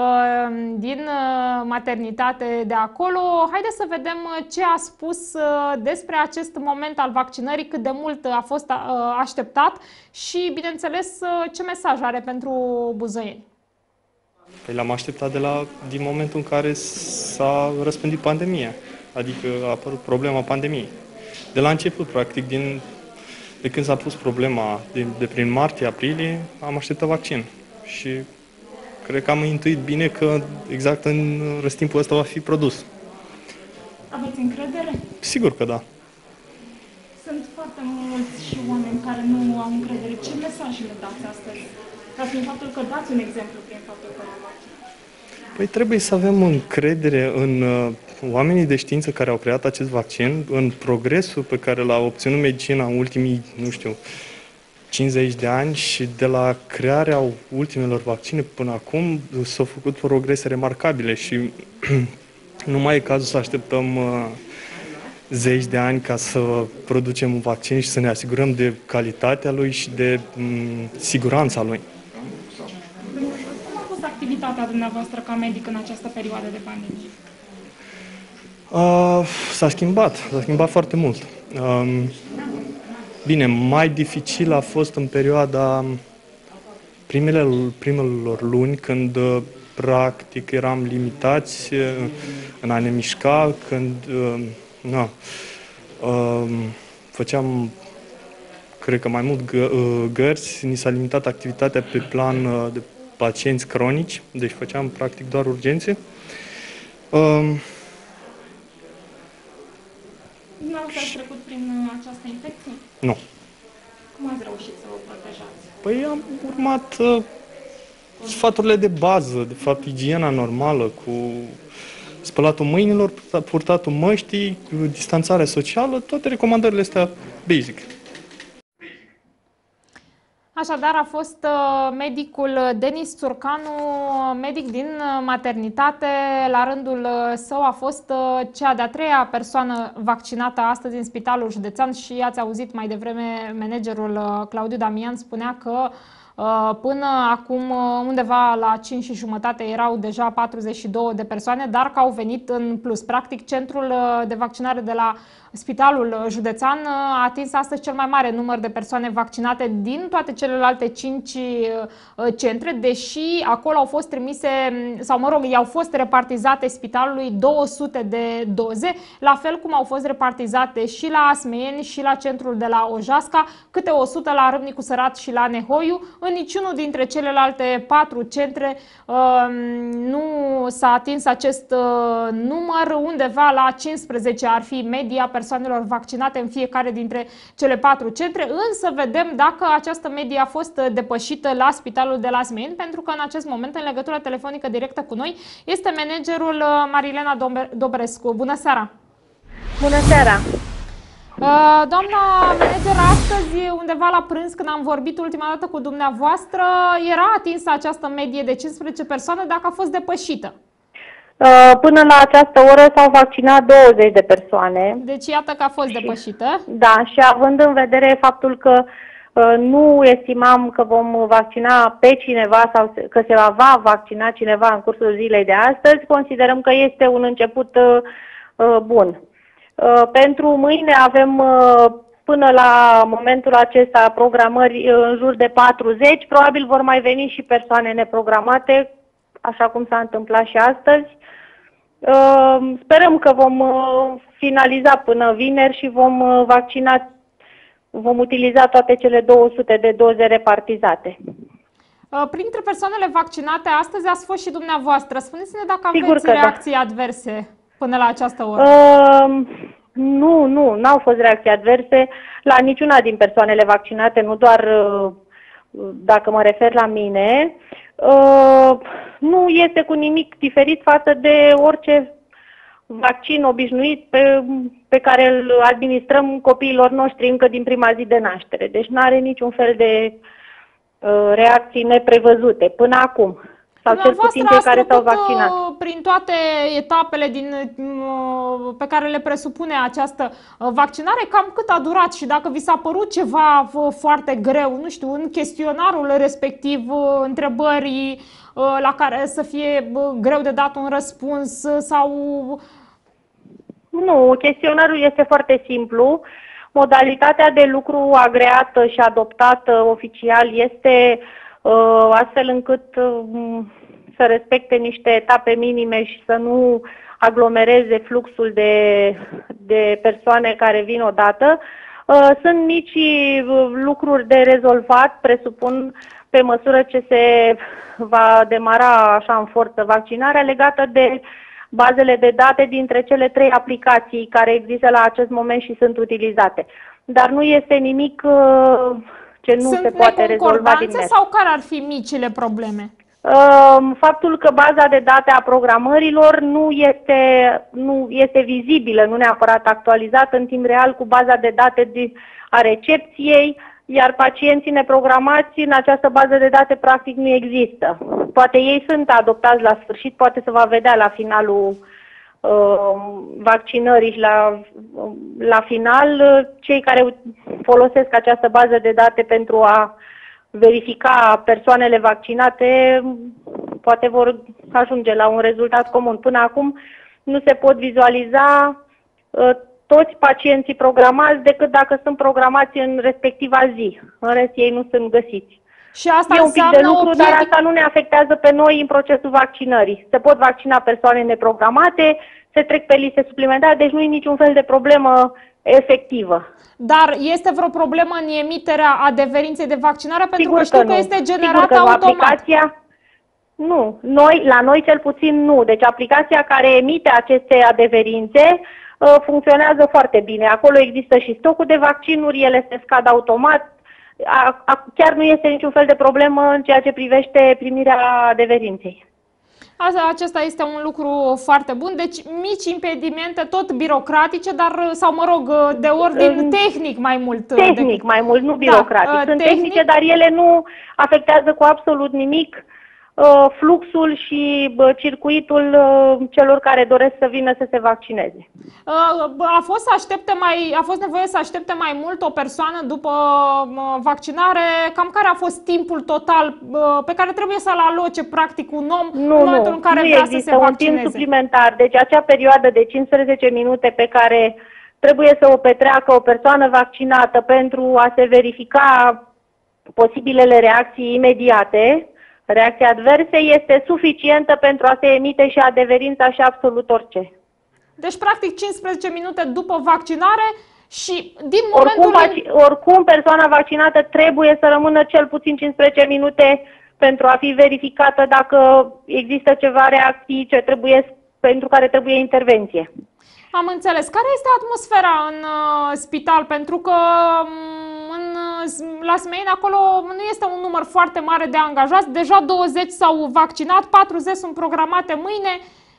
din maternitate de acolo. Haideți să vedem ce a spus despre acest moment al vaccinării, cât de mult a fost așteptat și, bineînțeles, ce mesaj are pentru buzoieni. Păi l-am așteptat de la, din momentul în care s-a răspândit pandemia, adică a apărut problema pandemiei. De la început, practic, din, de când s-a pus problema, de, de prin martie-aprilie, am așteptat vaccin. Și cred că am intuit bine că exact în răstimpul ăsta va fi produs. Aveți încredere? Sigur că da. Sunt foarte mulți și oameni care nu au încredere. Ce mesaj le dați astăzi? Ca prin faptul că dați un exemplu prin faptul că am vaccinat. Păi trebuie să avem încredere în uh, oamenii de știință care au creat acest vaccin, în progresul pe care l-a obținut medicina în ultimii, nu știu, cincizeci de ani și de la crearea ultimelor vaccine până acum s-au făcut progrese remarcabile și nu mai e cazul să așteptăm uh, zeci de ani ca să producem un vaccin și să ne asigurăm de calitatea lui și de um, siguranța lui. Cum a fost activitatea dumneavoastră ca medic în această perioadă de pandemie? Uh, s-a schimbat, s-a schimbat foarte mult. Uh, bine, mai dificil a fost în perioada primele, primelor luni, când uh, practic eram limitați uh, în a ne mișca, când uh, na, Uh, făceam, cred că mai mult gă, uh, gărzi, ni s-a limitat activitatea pe plan uh, de pacienți cronici, deci făceam practic doar urgențe. Uh, Nu ați trecut prin această infecție? Nu. Cum ați reușit să vă protejați? Păi am urmat uh, sfaturile de bază, de fapt igiena normală, cu spălatul mâinilor, purtatul măștii, distanțarea socială, toate recomandările astea basic. Așadar a fost medicul Denis Țurcanu, medic din maternitate. La rândul său a fost cea de-a treia persoană vaccinată astăzi în Spitalul Județean și ați auzit mai devreme managerul Claudiu Damian spunea că până acum undeva la cinci și jumătate erau deja patruzeci și două de persoane, dar că au venit în plus. Practic, centrul de vaccinare de la Spitalul Județean a atins astăzi cel mai mare număr de persoane vaccinate din toate celelalte cinci centre, deși acolo au fost trimise, sau mă rog, i-au fost repartizate spitalului două sute de doze, la fel cum au fost repartizate și la Asmeieni și la centrul de la Ojasca, câte o sută la Râmnicu Sărat și la Nehoiu. În niciunul dintre celelalte patru centre nu s-a atins acest număr, undeva la cincisprezece ar fi media persoanelor vaccinate în fiecare dintre cele patru centre, însă vedem dacă această medie a fost depășită la spitalul de la Asmeieni, pentru că în acest moment, în legătură telefonică directă cu noi, este managerul Marilena Dobrescu. Bună seara! Bună seara! Doamna manager, astăzi, undeva la prânz, când am vorbit ultima dată cu dumneavoastră, era atinsă această medie de cincisprezece persoane, dacă a fost depășită. Până la această oră s-au vaccinat douăzeci de persoane. Deci iată că a fost depășită. Da, și având în vedere faptul că nu estimam că vom vaccina pe cineva sau că se va vaccina cineva în cursul zilei de astăzi, considerăm că este un început bun. Pentru mâine avem până la momentul acesta programări în jur de patruzeci, probabil vor mai veni și persoane neprogramate, așa cum s-a întâmplat și astăzi. Sperăm că vom finaliza până vineri și vom vaccina, vom utiliza toate cele două sute de doze repartizate. Printre persoanele vaccinate astăzi ați fost și dumneavoastră. Spuneți-ne dacă aveți reacții da. adverse până la această oră. Uh, nu, nu, n-au fost reacții adverse la niciuna din persoanele vaccinate, nu doar uh, dacă mă refer la mine. Uh, nu este cu nimic diferit față de orice vaccin obișnuit pe, pe care îl administrăm copiilor noștri încă din prima zi de naștere. Deci nu are niciun fel de uh, reacții neprevăzute până acum. Sau cel puțin cei care s-au vaccinat. Prin toate etapele din, pe care le presupune această vaccinare, cam cât a durat și dacă vi s-a părut ceva foarte greu, nu știu, în chestionarul respectiv, întrebări la care să fie greu de dat un răspuns sau... Nu, chestionarul este foarte simplu. Modalitatea de lucru agreată și adoptată oficial este astfel încât să respecte niște etape minime și să nu aglomereze fluxul de, de persoane care vin odată. Sunt mici lucruri de rezolvat, presupun, pe măsură ce se va demara așa în forță vaccinarea, legată de bazele de date dintre cele trei aplicații care există la acest moment și sunt utilizate. Dar nu este nimic ce nu Sunt se poate rezolva din mers. Sau care ar fi micile probleme? Faptul că baza de date a programărilor nu este, nu este vizibilă, nu neapărat actualizată în timp real cu baza de date de, a recepției, iar pacienții neprogramați în această bază de date practic nu există. Poate ei sunt adoptați la sfârșit, poate se va vedea la finalul vaccinării și la, la final cei care folosesc această bază de date pentru a verifica persoanele vaccinate poate vor ajunge la un rezultat comun. Până acum nu se pot vizualiza uh, toți pacienții programați decât dacă sunt programați în respectiva zi. În rest ei nu sunt găsiți. Și asta e un pic de lucru, dar asta nu ne afectează pe noi în procesul vaccinării. Se pot vaccina persoane neprogramate, se trec pe liste suplimentare, deci nu e niciun fel de problemă efectivă. Dar este vreo problemă în emiterea adeverinței de vaccinare? Pentru Sigur că știu că, că nu. este Sigur generată că nu. automat. Aplicația, nu, noi, la noi cel puțin nu. Deci aplicația care emite aceste adeverințe uh, funcționează foarte bine. Acolo există și stocul de vaccinuri, ele se scad automat. A, a, chiar nu este niciun fel de problemă în ceea ce privește primirea adeverinței. Asta, acesta este un lucru foarte bun. Deci mici impedimente, tot birocratice, dar, sau mă rog, de ordin tehnic mai mult. Tehnic decât... mai mult, nu birocratic. Da, Sunt tehnic... tehnice, dar ele nu afectează cu absolut nimic fluxul și circuitul celor care doresc să vină să se vaccineze. A fost, să aștepte mai, a fost nevoie să aștepte mai mult o persoană după vaccinare? Cam care a fost timpul total pe care trebuie să-l aloce practic un om nu, în momentul în care nu vrea să se vaccineze? Un timp suplimentar. Deci acea perioadă de cincisprezece minute pe care trebuie să o petreacă o persoană vaccinată pentru a se verifica posibilele reacții imediate, reacții adverse, este suficientă pentru a se emite și adeverința și absolut orice. Deci, practic, cincisprezece minute după vaccinare și din momentul... Oricum, oricum persoana vaccinată trebuie să rămână cel puțin cincisprezece minute pentru a fi verificată dacă există ceva reacții ce trebuie, pentru care trebuie intervenție. Am înțeles. Care este atmosfera în uh, spital? Pentru că în, la Smeini acolo nu este un număr foarte mare de angajați. Deja douăzeci s-au vaccinat, patruzeci sunt programate mâine.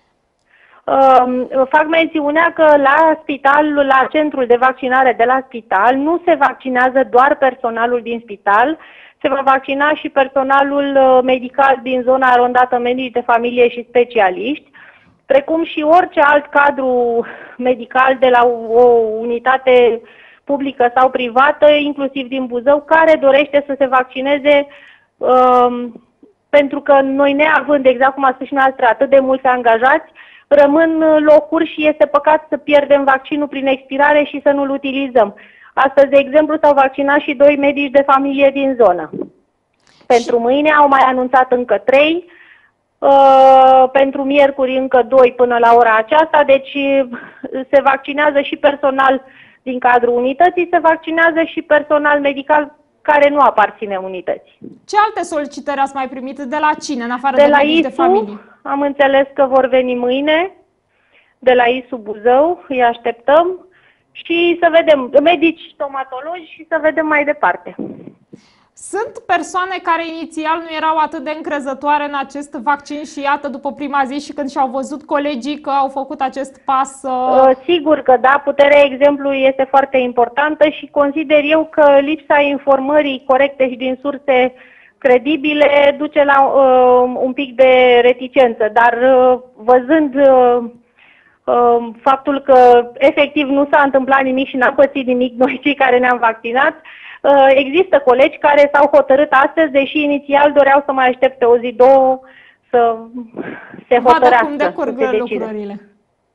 Uh, fac mențiunea că la spital, la centrul de vaccinare de la spital, nu se vaccinează doar personalul din spital, se va vaccina și personalul medical din zona arondată medici de familie și specialiști, precum și orice alt cadru medical de la o unitate publică sau privată, inclusiv din Buzău, care dorește să se vaccineze, um, pentru că noi, neavând, exact cum a spus și noastră, atât de mulți angajați, rămân locuri și este păcat să pierdem vaccinul prin expirare și să nu-l utilizăm. Astăzi, de exemplu, s-au vaccinat și doi medici de familie din zonă. Pentru mâine au mai anunțat încă trei, uh, pentru miercuri încă doi până la ora aceasta, deci se vaccinează și personal din cadrul unității, se vaccinează și personal medical care nu aparține unității. Ce alte solicitări ați mai primit? De la cine, în afară de, de la medici de familie? Am înțeles că vor veni mâine, de la I S U Buzău, îi așteptăm și să vedem, medici, stomatologi și să vedem mai departe. Sunt persoane care inițial nu erau atât de încrezătoare în acest vaccin și iată, după prima zi și când și-au văzut colegii că au făcut acest pas... Uh... Sigur că da, puterea exemplului este foarte importantă și consider eu că lipsa informării corecte și din surse credibile duce la uh, un pic de reticență, dar uh, văzând uh, uh, faptul că efectiv nu s-a întâmplat nimic și n-am pățit nimic noi cei care ne-am vaccinat, uh, există colegi care s-au hotărât astăzi, deși inițial doreau să mai aștepte o zi, două, să se hotărească. Vadă cum decurg lucrurile.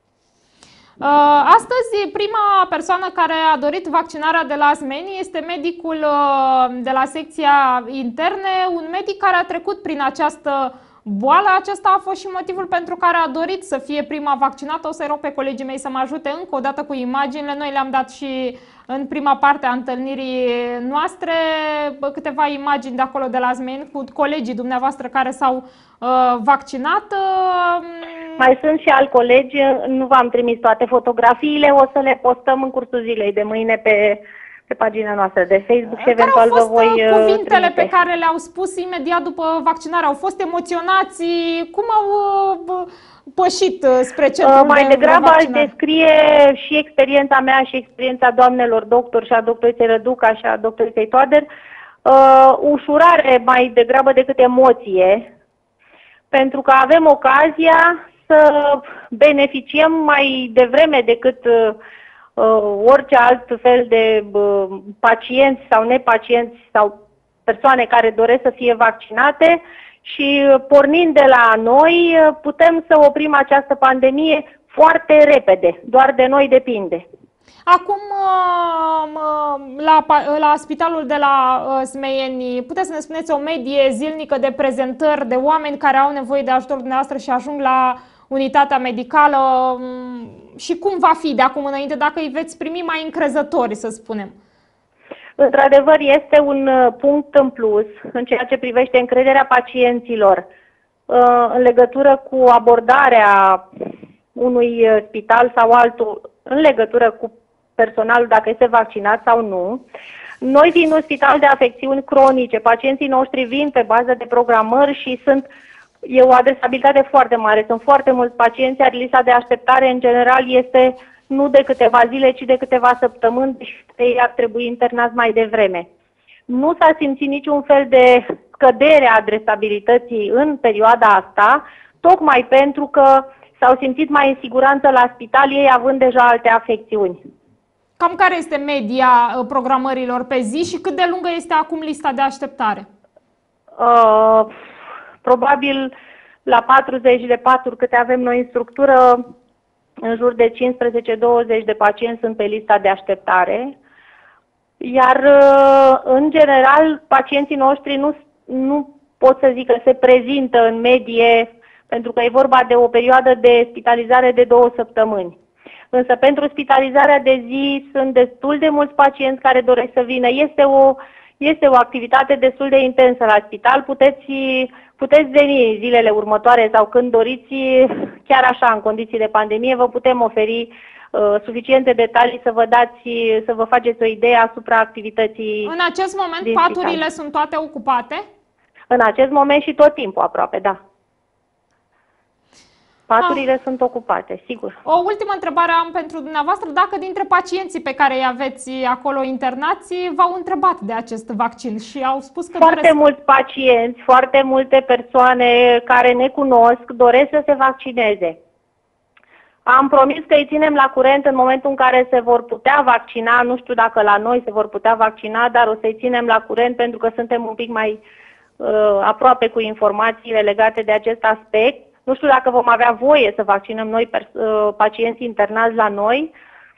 Astăzi, prima persoană care a dorit vaccinarea de la Smeini este medicul de la secția interne, un medic care a trecut prin această boală. Acesta a fost și motivul pentru care a dorit să fie prima vaccinată. O să-i rog pe colegii mei să mă ajute încă o dată cu imaginile. Noi le-am dat și în prima parte a întâlnirii noastre câteva imagini de acolo de la Smeini cu colegii dumneavoastră care s-au uh, vaccinat. Mai sunt și alți colegi, nu v-am trimis toate fotografiile, o să le postăm în cursul zilei de mâine pe, pe pagina noastră de Facebook și eventual vă voi Care au fost cuvintele trimite. pe care le-au spus imediat după vaccinare? Au fost emoționați? Cum au uh, pășit spre centrul uh, Mai de degrabă aș vaccinare? descrie și experiența mea și experiența doamnelor doctor și a doctoriței Răduca și a doctoriței Toader. Uh, ușurare mai degrabă decât emoție, pentru că avem ocazia să beneficiem mai devreme decât uh, orice alt fel de uh, pacienți sau nepacienți sau persoane care doresc să fie vaccinate și uh, pornind de la noi uh, putem să oprim această pandemie foarte repede, doar de noi depinde. Acum, la, la spitalul de la Smeini, puteți să ne spuneți o medie zilnică de prezentări de oameni care au nevoie de ajutorul dumneavoastră și ajung la unitatea medicală? și cum va fi de acum înainte, dacă îi veți primi mai încrezători, să spunem? Într-adevăr, este un punct în plus în ceea ce privește încrederea pacienților în legătură cu abordarea unui spital sau altul, în legătură cu personalul, dacă este vaccinat sau nu. Noi, din un spital de afecțiuni cronice, pacienții noștri vin pe bază de programări și sunt, e o adresabilitate foarte mare. Sunt foarte mulți pacienți, iar lista de așteptare, în general, este nu de câteva zile, ci de câteva săptămâni și ei ar trebui internați mai devreme. Nu s-a simțit niciun fel de scădere a adresabilității în perioada asta, tocmai pentru că s-au simțit mai în siguranță la spital, ei având deja alte afecțiuni. Cam care este media programărilor pe zi și cât de lungă este acum lista de așteptare? Uh, probabil la patruzeci de paturi câte avem noi în structură, în jur de cincisprezece douăzeci de pacienți sunt pe lista de așteptare. Iar, în general, pacienții noștri nu, nu pot să zic că se prezintă în medie, pentru că e vorba de o perioadă de spitalizare de două săptămâni. Însă, pentru spitalizarea de zi, sunt destul de mulți pacienți care doresc să vină. Este o, este o activitate destul de intensă la spital. Puteți, puteți veni zilele următoare sau când doriți, chiar așa, în condiții de pandemie, vă putem oferi Uh, suficiente detalii să vă dați, să vă faceți o idee asupra activității. În acest moment paturile sunt toate ocupate? În acest moment și tot timpul aproape, da. Paturile ah. sunt ocupate, sigur. O ultimă întrebare am pentru dumneavoastră. Dacă dintre pacienții pe care îi aveți acolo internați v-au întrebat de acest vaccin și au spus că foarte doresc... mulți pacienți, foarte multe persoane care ne cunosc doresc să se vaccineze. Am promis că îi ținem la curent în momentul în care se vor putea vaccina. Nu știu dacă la noi se vor putea vaccina, dar o să-i ținem la curent pentru că suntem un pic mai uh, aproape cu informațiile legate de acest aspect. Nu știu dacă vom avea voie să vaccinăm noi uh, pacienții internați la noi,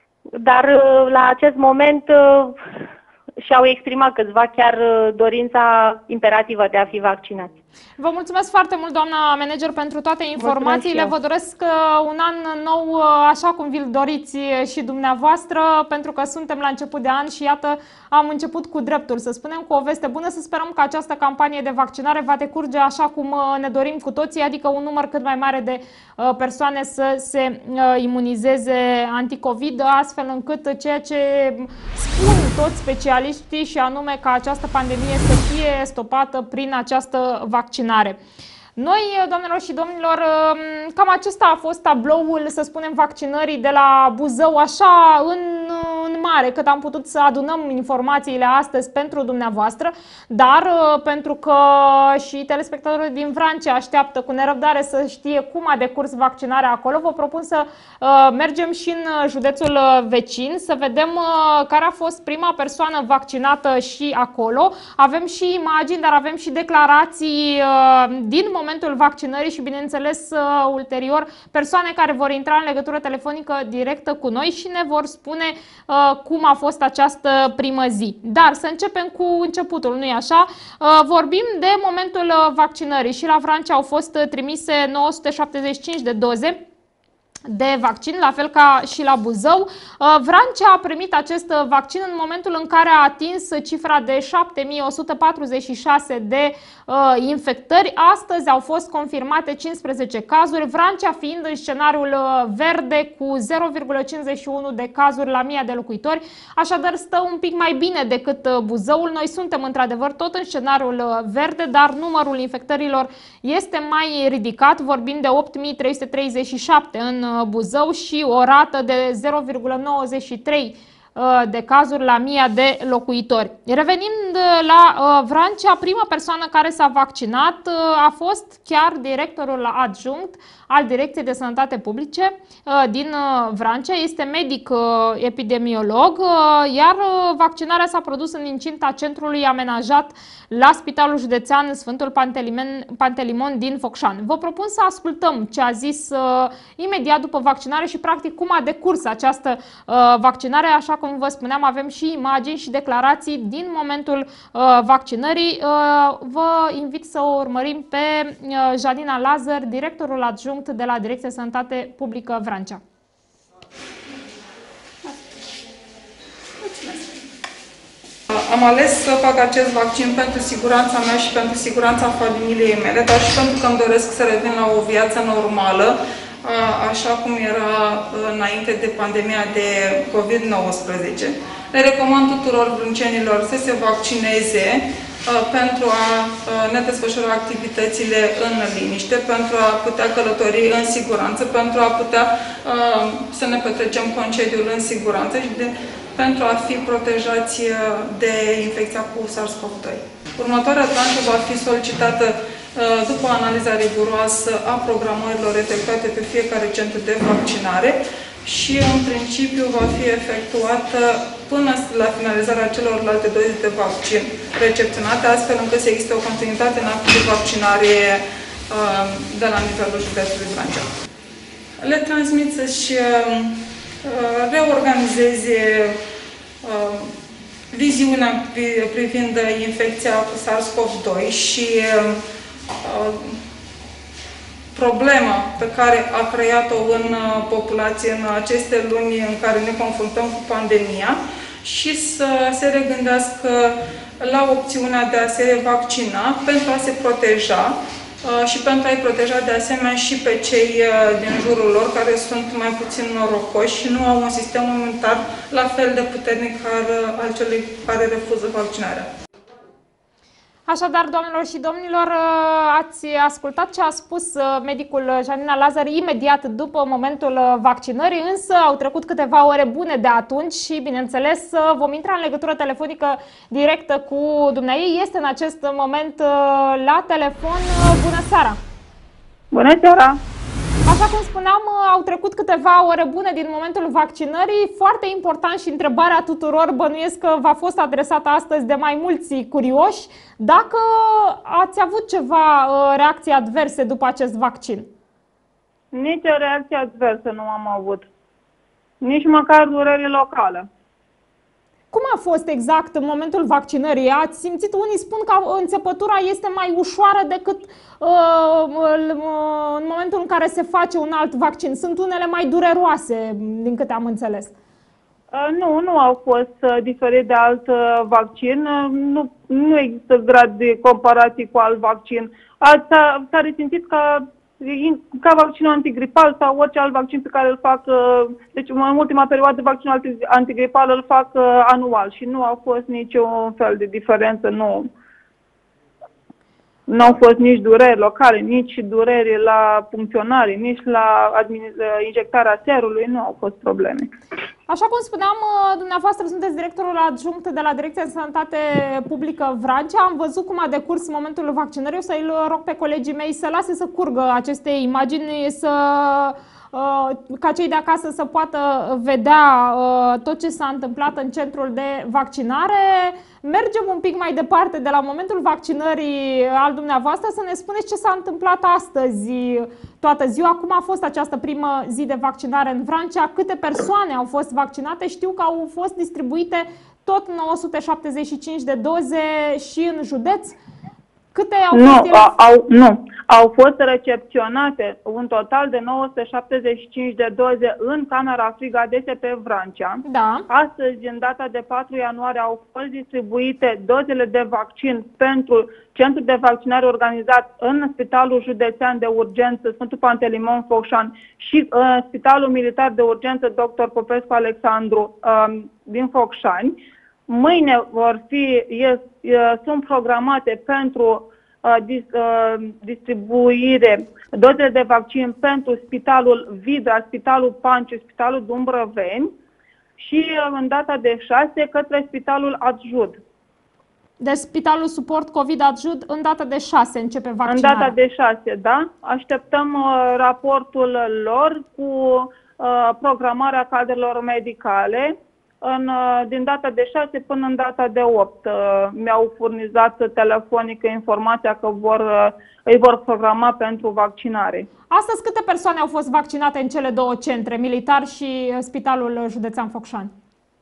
dar uh, la acest moment uh, și-au exprimat câțiva chiar uh, dorința imperativă de a fi vaccinați. Vă mulțumesc foarte mult, doamna manager, pentru toate informațiile. Vă doresc un an nou așa cum vi-l doriți și dumneavoastră, pentru că suntem la început de an și iată, am început cu dreptul, să spunem, cu o veste bună. Să sperăm că această campanie de vaccinare va decurge așa cum ne dorim cu toții, adică un număr cât mai mare de persoane să se imunizeze anticovid, astfel încât ceea ce spun toți specialiștii, și anume că această pandemie să fie stopată prin această vaccinare. vaccinare. Noi, doamnelor și domnilor, cam acesta a fost tabloul, să spunem, vaccinării de la Buzău, așa în, în mare, cât am putut să adunăm informațiile astăzi pentru dumneavoastră, dar pentru că și telespectatorii din Vrancea așteaptă cu nerăbdare să știe cum a decurs vaccinarea acolo, vă propun să uh, mergem și în județul vecin, să vedem uh, care a fost prima persoană vaccinată și acolo. Avem și imagini, dar avem și declarații uh, din momentul momentul vaccinării și, bineînțeles, uh, ulterior, persoane care vor intra în legătură telefonică directă cu noi și ne vor spune uh, cum a fost această primă zi. Dar să începem cu începutul, nu-i așa? Uh, vorbim de momentul vaccinării și la Vrancea au fost trimise nouă sute șaptezeci și cinci de doze de vaccin, la fel ca și la Buzău. Vrancea a primit acest vaccin în momentul în care a atins cifra de șapte mii o sută patruzeci și șase de uh, infectări. Astăzi au fost confirmate cincisprezece cazuri, Vrancea fiind în scenariul verde cu zero virgulă cincizeci și unu de cazuri la mie de locuitori, așadar stă un pic mai bine decât Buzăul. Noi suntem într-adevăr tot în scenariul verde, dar numărul infectărilor este mai ridicat, vorbim de opt mii trei sute treizeci și șapte în Buzău și o rată de zero virgulă nouăzeci și trei de cazuri la mie de locuitori. Revenind la Vrancea, prima persoană care s-a vaccinat a fost chiar directorul adjunct al Direcției de Sănătate Publice din Vrancea. Este medic epidemiolog, iar vaccinarea s-a produs în incinta centrului amenajat la Spitalul Județean Sfântul Pantelimon din Focșani. Vă propun să ascultăm ce a zis imediat după vaccinare și practic cum a decurs această vaccinare. Așa cum vă spuneam, avem și imagini și declarații din momentul vaccinării. Vă invit să o urmărim pe Janina Lazar, directorul adjunct de la Direcția Sănătate Publică Vrancea. am ales să fac acest vaccin pentru siguranța mea și pentru siguranța familiei mele, dar și pentru că îmi doresc să revin la o viață normală, așa cum era înainte de pandemia de COVID nouăsprezece. Le recomand tuturor brâncenilor să se vaccineze pentru a ne desfășura activitățile în liniște, pentru a putea călători în siguranță, pentru a putea să ne petrecem concediul în siguranță și de, pentru a fi protejați de infecția cu SARS-CoV doi. Următoarea tranșă va fi solicitată după analiza riguroasă a programărilor efectuate pe fiecare centru de vaccinare și, în principiu, va fi efectuată până la finalizarea celorlalte doze de vaccin recepționate, astfel încât să existe o continuitate în actul de vaccinare de la nivelul județului Vrancea. Le transmit să-și reorganizeze viziunea privind infecția cu SARS-CoV doi și problema pe care a creat-o în populație în aceste luni în care ne confruntăm cu pandemia și să se regândească la opțiunea de a se vaccina pentru a se proteja și pentru a-i proteja de asemenea și pe cei din jurul lor care sunt mai puțin norocoși și nu au un sistem imunitar la fel de puternic al celui care refuză vaccinarea. Așadar, doamnelor și domnilor, ați ascultat ce a spus medicul Janina Lazar imediat după momentul vaccinării, însă au trecut câteva ore bune de atunci și, bineînțeles, vom intra în legătură telefonică directă cu dumneaei. Este în acest moment la telefon. Bună seara! Bună seara! Așa cum spuneam, au trecut câteva ore bune din momentul vaccinării. Foarte important și întrebarea tuturor, bănuiesc că v-a fost adresată astăzi de mai mulți curioși, dacă ați avut ceva reacții adverse după acest vaccin. Nici o reacție adversă nu am avut. Nici măcar durere locală. Cum a fost exact în momentul vaccinării? Ați simțit, unii spun că înțepătura este mai ușoară decât uh, în momentul în care se face un alt vaccin. Sunt unele mai dureroase, din câte am înțeles. Uh, nu, nu au fost uh, diferit de alt uh, vaccin. Uh, nu, nu există grad de comparație cu alt vaccin. S-a resimțit ca ca vaccinul antigripal sau orice alt vaccin pe care îl fac, deci în ultima perioadă vaccinul antigripal îl fac anual și nu au fost niciun fel de diferență, nu. Nu au fost nici dureri locale, nici dureri la funcționare, nici la injectarea serului, nu au fost probleme. Așa cum spuneam, dumneavoastră sunteți directorul adjunct de la Direcția de Sănătate Publică Vrancea. Am văzut cum a decurs momentul vaccinării. O să-i rog pe colegii mei să lase să curgă aceste imagini, să, ca cei de acasă să poată vedea tot ce s-a întâmplat în centrul de vaccinare. Mergem un pic mai departe de la momentul vaccinării al dumneavoastră, să ne spuneți ce s-a întâmplat astăzi toată ziua, cum a fost această primă zi de vaccinare în Vrancea, câte persoane au fost vaccinate. Știu că au fost distribuite tot nouă sute șaptezeci și cinci de doze și în județ. Câte au nu, fost ele? Au, nu, au fost recepționate un total de nouă sute șaptezeci și cinci de doze în camera frig A D S P Vrancea. Da. Astăzi, în data de patru ianuarie, au fost distribuite dozele de vaccin pentru centrul de vaccinare organizat în Spitalul Județean de Urgență Sfântul Pantelimon Focșani și în Spitalul Militar de Urgență doctor Popescu Alexandru um, din Focșani. Mâine vor fi, yes, sunt programate pentru uh, dis, uh, distribuire doze de vaccin pentru Spitalul Vidra, Spitalul Panciu, Spitalul Dumbrăveni și uh, în data de șase către Spitalul Adjud. De Spitalul Suport COVID Adjud în data de șase începe vaccinarea. În data de șase, da. Așteptăm uh, raportul lor cu uh, programarea cadrelor medicale. În, din data de șase până în data de opt mi-au furnizat telefonic informația că vor, îi vor programa pentru vaccinare. Astăzi câte persoane au fost vaccinate în cele două centre, militar și Spitalul Județean Focșani?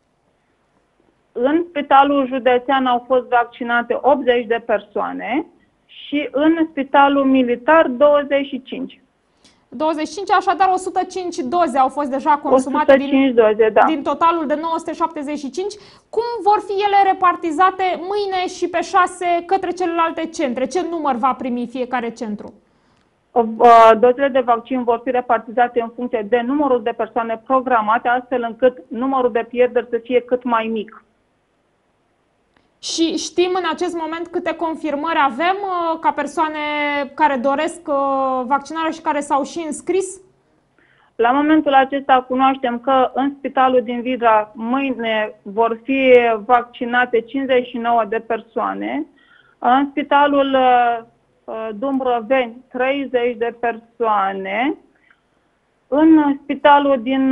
În Spitalul Județean au fost vaccinate optzeci de persoane și în Spitalul Militar douăzeci și cinci. douăzeci și cinci, așadar o sută cinci doze au fost deja consumate o sută cinci din, doze, da. din totalul de nouă sute șaptezeci și cinci. Cum vor fi ele repartizate mâine și pe șase către celelalte centre? Ce număr va primi fiecare centru? Dozele de vaccin vor fi repartizate în funcție de numărul de persoane programate, astfel încât numărul de pierderi să fie cât mai mic. Și știm în acest moment câte confirmări avem ca persoane care doresc vaccinarea și care s-au și înscris? La momentul acesta cunoaștem că în spitalul din Vidra mâine vor fi vaccinate cincizeci și nouă de persoane, în spitalul Dumbrăveni treizeci de persoane, în spitalul din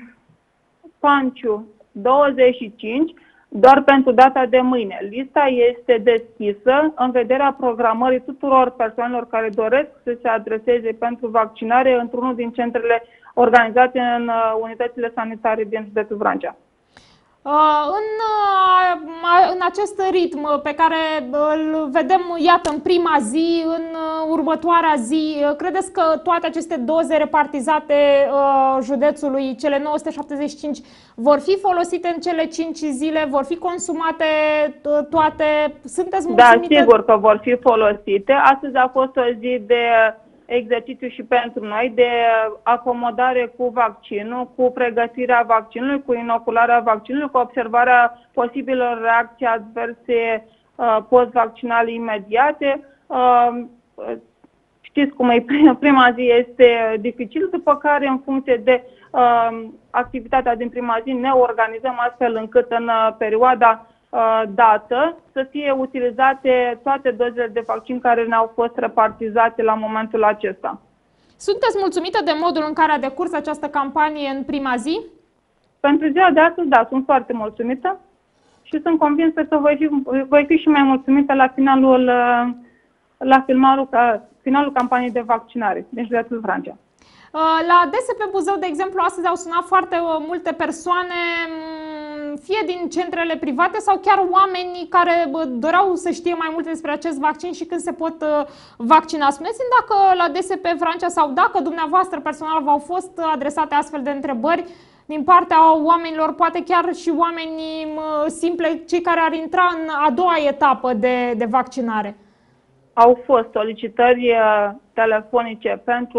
Panciu douăzeci și cinci, doar pentru data de mâine. Lista este deschisă în vederea programării tuturor persoanelor care doresc să se adreseze pentru vaccinare într-unul din centrele organizate în unitățile sanitare din județul Vrancea. În, în acest ritm pe care îl vedem, iată, în prima zi, în următoarea zi, credeți că toate aceste doze repartizate județului, cele nouă sute șaptezeci și cinci, vor fi folosite în cele cinci zile? Vor fi consumate toate? Sunteți mulțumite? Da, sigur că vor fi folosite. Astăzi a fost o zi de exercițiu și pentru noi, de acomodare cu vaccinul, cu pregătirea vaccinului, cu inocularea vaccinului, cu observarea posibilor reacții adverse uh, post-vaccinale imediate. Uh, știți cum e, prima zi este dificil, după care în funcție de uh, activitatea din prima zi ne organizăm astfel încât în uh, perioada dată să fie utilizate toate dozele de vaccin care ne-au fost repartizate la momentul acesta. Sunteți mulțumită de modul în care a decurs această campanie în prima zi? Pentru ziua de astăzi, da, sunt foarte mulțumită și sunt convinsă că voi fi, voi fi și mai mulțumită la finalul, la filmarul, finalul campaniei de vaccinare din județul Vrancea. La D S P Buzău, de exemplu, astăzi au sunat foarte multe persoane, fie din centrele private sau chiar oameni care doreau să știe mai multe despre acest vaccin și când se pot vaccina. Spuneți-mi dacă la D S P Vrancea sau dacă dumneavoastră personal v-au fost adresate astfel de întrebări din partea oamenilor, poate chiar și oamenii simple, cei care ar intra în a doua etapă de, de vaccinare. Au fost solicitări telefonice pentru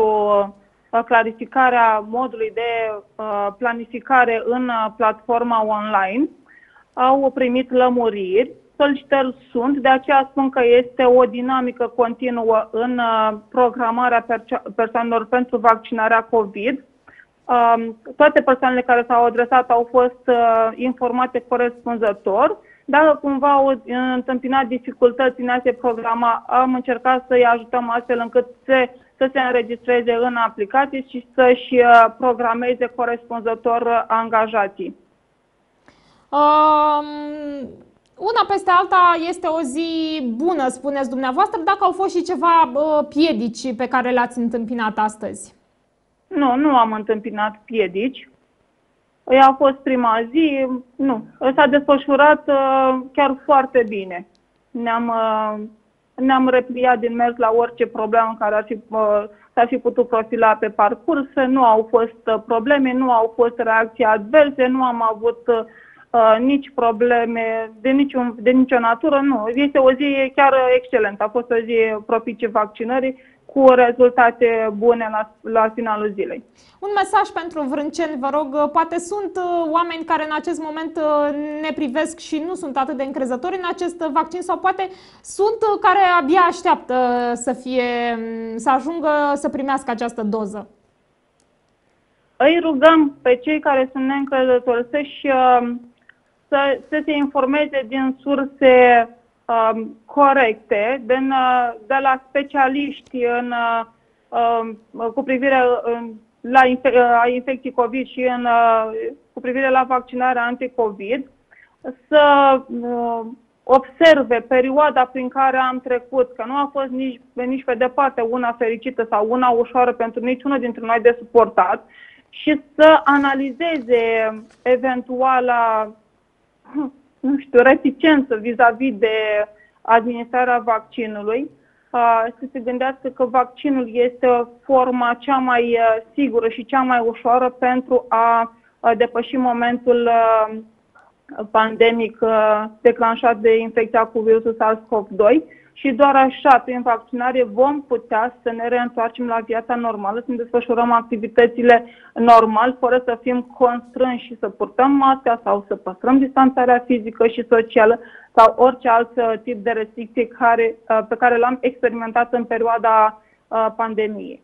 clarificarea modului de uh, planificare în uh, platforma online, au primit lămuriri, solicitări sunt, de aceea spun că este o dinamică continuă în uh, programarea persoanelor pentru vaccinarea COVID. Uh, toate persoanele care s-au adresat au fost uh, informate corespunzător. Dacă cumva au întâmpinat dificultăți în a se programa, am încercat să-i ajutăm astfel încât se să se înregistreze în aplicație și să-și programeze corespunzător angajații. Um, una peste alta este o zi bună, spuneți dumneavoastră, dacă au fost și ceva uh, piedici pe care le-ați întâmpinat astăzi. Nu, nu am întâmpinat piedici. Ea a fost prima zi, nu. S-a desfășurat uh, chiar foarte bine. Ne-am... Uh, Ne-am repliat din mers la orice problemă care ar fi, uh, s-ar fi putut profila pe parcurs. Nu au fost uh, probleme, nu au fost reacții adverse, nu am avut uh, nici probleme de, niciun, de nicio natură. Nu, este o zi chiar excelentă. A fost o zi propice vaccinării cu rezultate bune la, la finalul zilei. Un mesaj pentru vrânceni, vă rog, poate sunt oameni care în acest moment ne privesc și nu sunt atât de încrezători în acest vaccin sau poate sunt care abia așteaptă să fie, să ajungă să primească această doză. Îi rugăm pe cei care sunt neîncrezători să-și, să, să se informeze din surse Um, corecte, de, de la specialiști în, um, cu privire la infe, a infecții COVID și în, cu privire la vaccinarea anti-COVID, să uh, observe perioada prin care am trecut, că nu a fost nici, nici pe departe una fericită sau una ușoară pentru niciunul dintre noi de suportat și să analizeze eventuala nu știu, reticență vis-a-vis de administrarea vaccinului, să se gândească că vaccinul este forma cea mai sigură și cea mai ușoară pentru a depăși momentul pandemic declanșat de infecția cu virusul SARS-CoV doi și doar așa, prin vaccinare, vom putea să ne reîntoarcem la viața normală, să ne desfășurăm activitățile normal, fără să fim constrânși și să purtăm masca sau să păstrăm distanțarea fizică și socială sau orice alt tip de restricție care, pe care l-am experimentat în perioada pandemiei.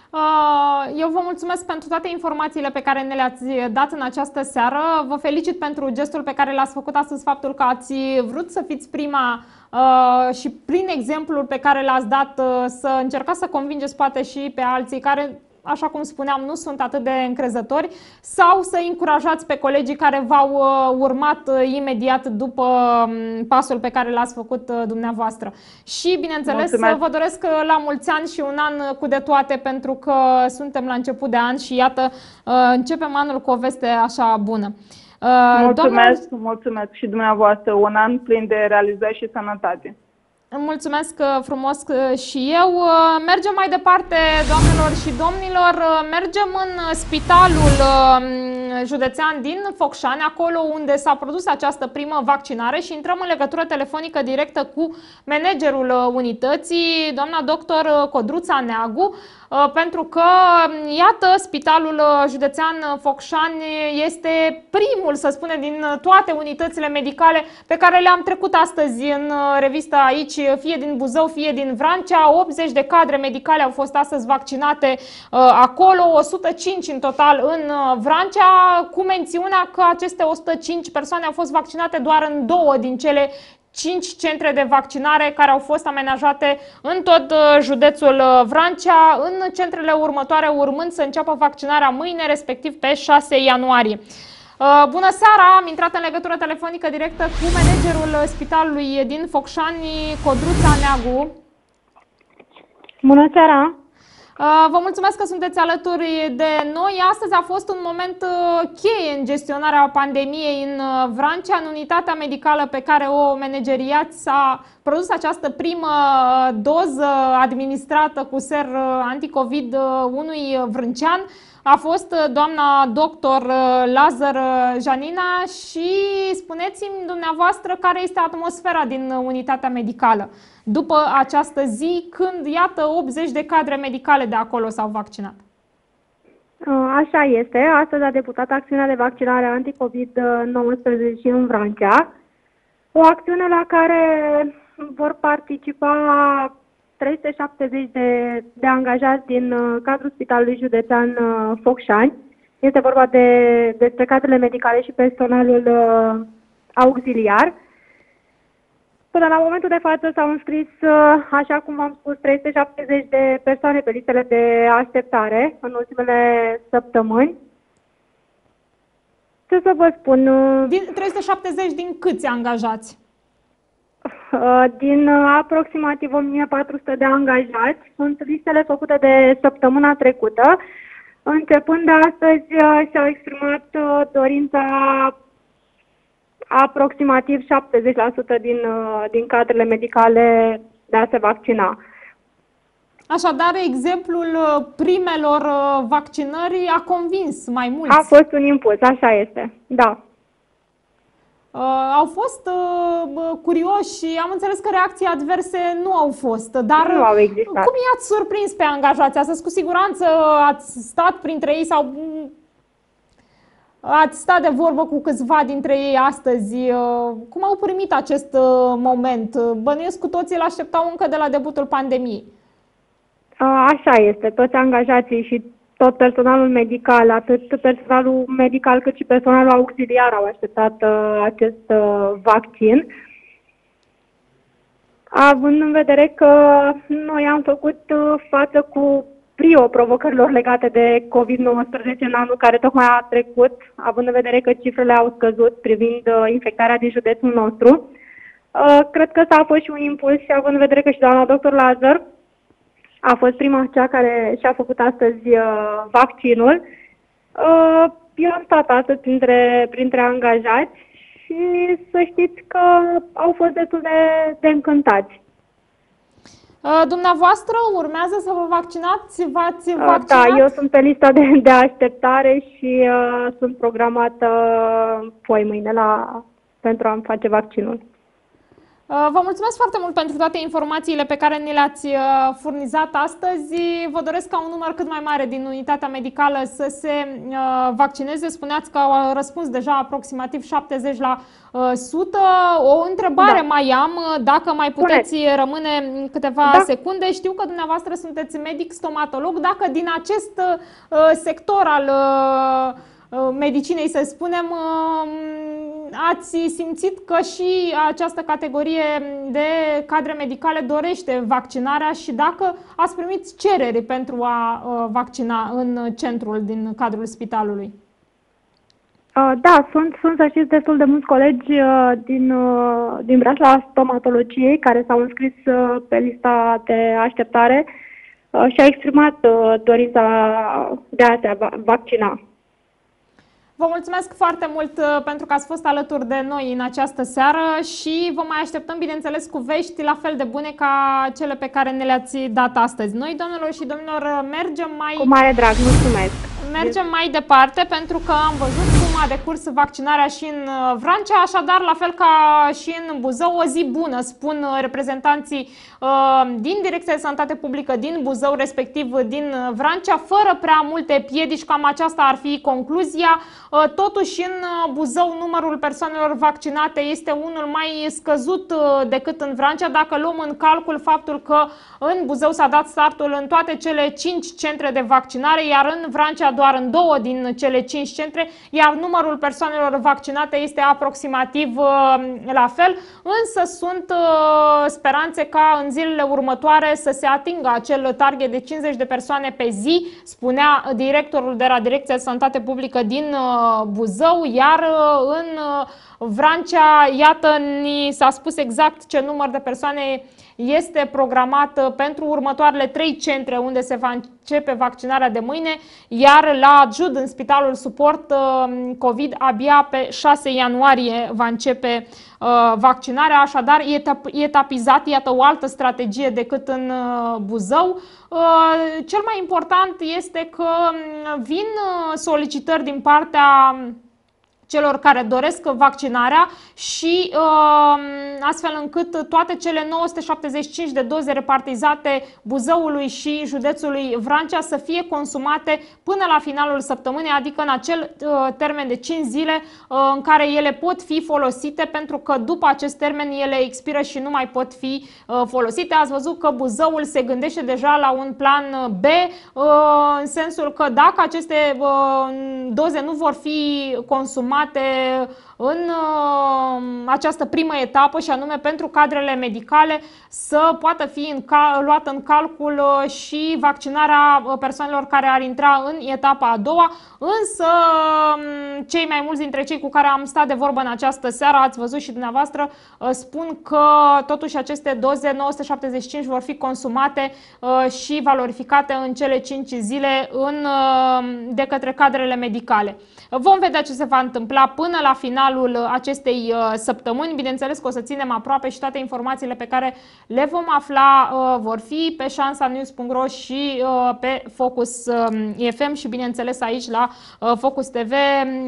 Eu vă mulțumesc pentru toate informațiile pe care ne le-ați dat în această seară. Vă felicit pentru gestul pe care l-ați făcut astăzi, faptul că ați vrut să fiți prima și prin exemplul pe care l-ați dat să încercați să convingeți poate și pe alții care, așa cum spuneam, nu sunt atât de încrezători, sau să încurajați pe colegii care v-au urmat imediat după pasul pe care l-ați făcut dumneavoastră. Și, bineînțeles, Mulțumesc. Vă doresc la mulți ani și un an cu de toate, pentru că suntem la început de an și, iată, începem anul cu o veste așa bună. Mulțumesc, Doamna... mulțumesc și dumneavoastră, un an plin de realizări și sănătate. Mulțumesc frumos și eu. Mergem mai departe, doamnelor și domnilor. Mergem în spitalul județean din Focșani, acolo unde s-a produs această primă vaccinare, și intrăm în legătură telefonică directă cu managerul unității, doamna doctor Codruța Neagu, pentru că, iată, spitalul județean Focșani este primul, să spunem, din toate unitățile medicale pe care le-am trecut astăzi în revistă aici, fie din Buzău, fie din Vrancea. optzeci de cadre medicale au fost astăzi vaccinate acolo, o sută cinci în total în Vrancea, cu mențiunea că aceste o sută cinci persoane au fost vaccinate doar în două din cele cinci centre de vaccinare care au fost amenajate în tot județul Vrancea, în centrele următoare urmând să înceapă vaccinarea mâine, respectiv pe șase ianuarie. Bună seara! Am intrat în legătură telefonică directă cu managerul spitalului din Focșani, Codruța Neagu. Bună seara! Vă mulțumesc că sunteți alături de noi. Astăzi a fost un moment cheie în gestionarea pandemiei în Vrancea. În unitatea medicală pe care o manageriați s-a produs această primă doză administrată cu ser anticovid unui vrâncean. A fost doamna doctor Lazar Janina și spuneți-mi dumneavoastră care este atmosfera din unitatea medicală după această zi, când, iată, optzeci de cadre medicale de acolo s-au vaccinat. Așa este. Astăzi a debutat acțiunea de vaccinare anticovid nouăsprezece în Vrancea. O acțiune la care vor participa trei sute șaptezeci de, de angajați din uh, cadrul Spitalului Județean uh, Focșani. Este vorba de, despre cadrele medicale și personalul uh, auxiliar. Până la momentul de față s-au înscris, uh, așa cum v-am spus, trei sute șaptezeci de persoane pe listele de așteptare în ultimele săptămâni. Ce să vă spun? Uh, din trei sute șaptezeci din câți angajați? Din aproximativ o mie patru sute de angajați. Sunt listele făcute de săptămâna trecută. Începând de astăzi și-au exprimat dorința aproximativ șaptezeci la sută din, din cadrele medicale de a se vaccina. Așadar, exemplul primelor vaccinări a convins mai mulți. A fost un impuls, așa este, da. Uh, au fost uh, curioși și am înțeles că reacții adverse nu au fost, dar nu au existat. Cum i-ați surprins pe angajați astăzi? Cu siguranță ați stat printre ei sau ați stat de vorbă cu câțiva dintre ei astăzi. Uh, cum au primit acest uh, moment? Bănuiesc cu toții îl așteptau încă de la debutul pandemiei. Uh, așa este, toți angajații și tot personalul medical, atât personalul medical cât și personalul auxiliar au așteptat uh, acest uh, vaccin. Având în vedere că noi am făcut uh, față cu brio provocărilor legate de COVID nouăsprezece în anul care tocmai a trecut, având în vedere că cifrele au scăzut privind uh, infectarea din județul nostru, uh, cred că s-a fost și un impuls și având în vedere că și doamna doctor Lazar a fost prima cea care și-a făcut astăzi uh, vaccinul. Uh, eu am stat astăzi printre, printre angajați și să știți că au fost destul de, de încântați. Dumneavoastră urmează să vă vaccinați? V-ați vaccinat? Da, eu sunt pe lista de, de așteptare și uh, sunt programată poi mâine la, pentru a-mi face vaccinul. Vă mulțumesc foarte mult pentru toate informațiile pe care ni le-ați furnizat astăzi. Vă doresc ca un număr cât mai mare din unitatea medicală să se vaccineze. Spuneați că au răspuns deja aproximativ șaptezeci la sută. O întrebare da. mai am, dacă mai puteți Puneți. rămâne câteva da. secunde. Știu că dumneavoastră sunteți medic stomatolog. Dacă din acest sector al medicinei, să spunem, ați simțit că și această categorie de cadre medicale dorește vaccinarea și dacă ați primit cereri pentru a vaccina în centrul din cadrul spitalului? Da, sunt, sunt să știți, destul de mulți colegi din, din branșa stomatologiei care s-au înscris pe lista de așteptare și au exprimat dorința de a se vaccina. Vă mulțumesc foarte mult pentru că ați fost alături de noi în această seară și vă mai așteptăm, bineînțeles, cu vești la fel de bune ca cele pe care ne le-ați dat astăzi. Noi, domnilor și domnilor, mergem mai... Cu mare drag, mulțumesc! Mergem mai departe pentru că am văzut cum a decurs vaccinarea și în Vrancea, așadar, la fel ca și în Buzău, o zi bună, spun reprezentanții uh, din Direcția de Sănătate Publică din Buzău, respectiv din Vrancea, fără prea multe piedici, cam aceasta ar fi concluzia. Uh, totuși, în Buzău, numărul persoanelor vaccinate este unul mai scăzut uh, decât în Vrancea, dacă luăm în calcul faptul că în Buzău s-a dat startul în toate cele cinci centre de vaccinare, iar în Vrancea doar în două din cele cinci centre, iar numărul persoanelor vaccinate este aproximativ uh, la fel, însă sunt uh, speranțe ca în zilele următoare să se atingă acel target de cincizeci de persoane pe zi, spunea directorul de la Direcția de Sănătate Publică din uh, Buzău, iar uh, în uh, Vrancea, iată, ni s-a spus exact ce număr de persoane este programat pentru următoarele trei centre unde se va începe vaccinarea de mâine, iar la Giud, în Spitalul Suport COVID, abia pe șase ianuarie va începe vaccinarea, așadar etapizat, iată o altă strategie decât în Buzău. Cel mai important este că vin solicitări din partea celor care doresc vaccinarea și uh, astfel încât toate cele nouă sute șaptezeci și cinci de doze repartizate Buzăului și județului Vrancea să fie consumate până la finalul săptămânii, adică în acel uh, termen de cinci zile uh, în care ele pot fi folosite, pentru că după acest termen ele expiră și nu mai pot fi uh, folosite. Ați văzut că Buzăul se gândește deja la un plan B, uh, în sensul că dacă aceste uh, doze nu vor fi consumate în uh, această primă etapă, și anume pentru cadrele medicale, să poată fi în cal luată în calcul uh, și vaccinarea persoanelor care ar intra în etapa a doua. Însă uh, cei mai mulți dintre cei cu care am stat de vorbă în această seară, ați văzut și dumneavoastră, uh, spun că totuși aceste doze nouă sute șaptezeci și cinci vor fi consumate uh, și valorificate în cele cinci zile în, uh, de către cadrele medicale. Vom vedea ce se va întâmpla până la finalul acestei săptămâni. Bineînțeles că o să ținem aproape și toate informațiile pe care le vom afla vor fi pe șansa news punct ro și pe Focus F M și bineînțeles aici la Focus T V,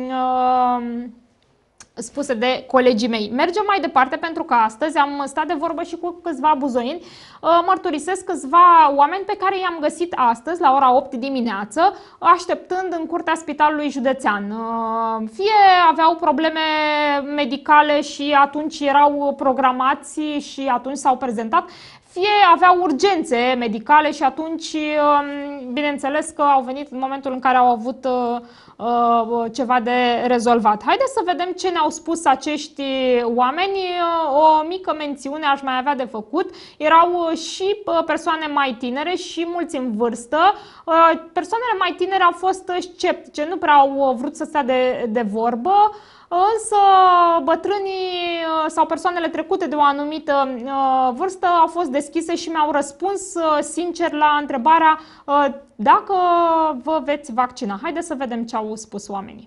spuse de colegii mei. Mergem mai departe pentru că astăzi am stat de vorbă și cu câțiva buzoieni. Mărturisesc câțiva oameni pe care i-am găsit astăzi la ora opt dimineață, așteptând în curtea Spitalului Județean. Fie aveau probleme medicale și atunci erau programați și atunci s-au prezentat, fie aveau urgențe medicale și atunci, bineînțeles că au venit în momentul în care au avut ceva de rezolvat. Haideți să vedem ce ne-au spus acești oameni. O mică mențiune aș mai avea de făcut. Erau și persoane mai tinere și mulți în vârstă. Persoanele mai tinere au fost sceptice, nu prea au vrut să stea de, de vorbă. Însă bătrânii sau persoanele trecute de o anumită vârstă au fost deschise și mi-au răspuns sincer la întrebarea dacă vă veți vaccina. Haideți să vedem ce au spus oamenii.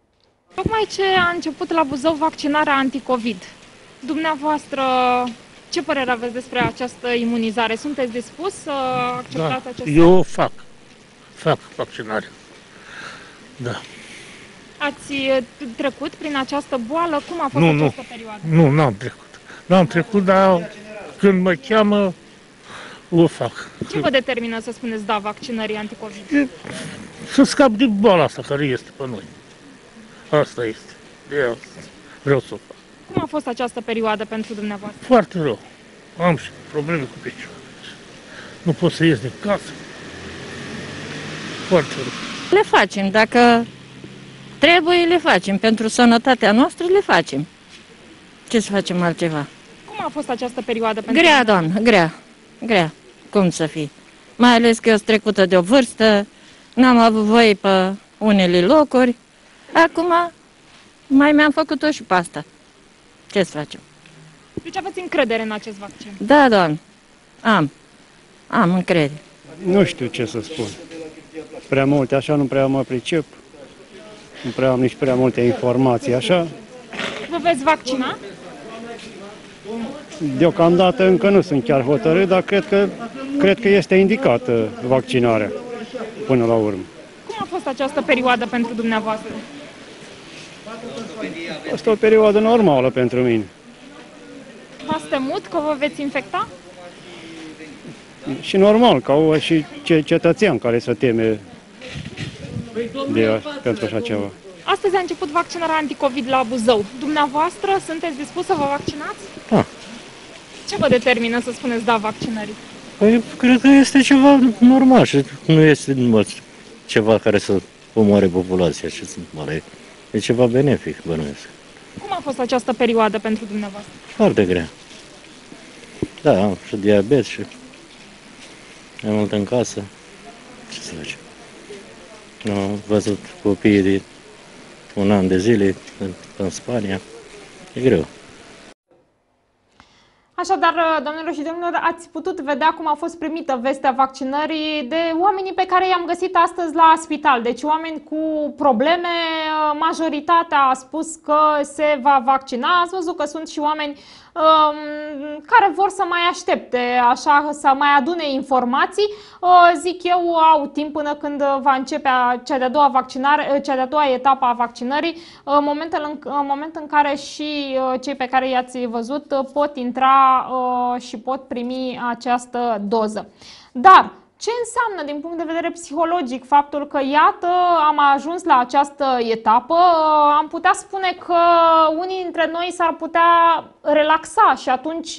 Tocmai ce a început la Buzău vaccinarea anticovid, dumneavoastră Ce părere aveți despre această imunizare? Sunteți dispus să acceptați Da, acest eu o fac. Fac vaccinare. Da. Ați uh, trecut prin această boală? Cum a fost Nu, această nu. perioadă? Nu, n-am trecut. N-am trecut, dar când mă cheamă, o fac. Ce vă determină să spuneți da vaccinării anticovid? Să scap din boala asta care este pe noi. Asta este. De asta vreau să o fac. Cum a fost această perioadă pentru dumneavoastră? Foarte rău. Am și probleme cu picioare. Nu pot să ies din casă. Foarte rău. Le facem, dacă trebuie, le facem. Pentru sănătatea noastră le facem. Ce să facem altceva? Cum a fost această perioadă pentru Grea, doamnă, grea, grea. Cum să fie? Mai ales că eu sunt trecută de o vârstă, n-am avut voie pe unele locuri. Acum mai mi-am făcut-o și pe asta. Ce să facem? Deci aveți încredere în acest vaccin? Da, doamnă, am. Am încredere. Nu știu ce să spun. Prea multe, așa nu prea mă pricep. Nu prea am nici prea multe informații, așa. Vă veți vaccina? Deocamdată încă nu sunt chiar hotărât, dar cred că, cred că este indicată vaccinarea până la urmă. Cum a fost această perioadă pentru dumneavoastră? Asta e o perioadă normală pentru mine. V-ați temut că vă veți infecta? Și normal, ca o și cetățean care se teme de, pentru așa ceva. Astăzi a început vaccinarea anticovid la Buzău. Dumneavoastră sunteți dispus să vă vaccinați? Da. Ce vă determină să spuneți da vaccinării? Păi, cred că este ceva normal și nu este ceva care să omoare populația. Ce sunt mare. E ceva benefic, bănuiesc. Cum a fost această perioadă pentru dumneavoastră? Foarte grea. Da, am și diabet și mai mult în casă. Ce să facem? Am văzut copiii de un an de zile în, în Spania. E greu. Așadar, doamnelor și domnilor, ați putut vedea cum a fost primită vestea vaccinării de oamenii pe care i-am găsit astăzi la spital. Deci oameni cu probleme, majoritatea a spus că se va vaccina. Ați văzut că sunt și oameni um, care vor să mai aștepte, așa, să mai adune informații. Uh, zic eu, au timp până când va începe cea de-a doua vaccinare, cea de-a doua etapă a vaccinării, uh, momentul în, în moment în care și uh, cei pe care i-ați văzut uh, pot intra și pot primi această doză. Dar ce înseamnă din punct de vedere psihologic faptul că, iată, am ajuns la această etapă? Am putea spune că unii dintre noi s-ar putea relaxa și atunci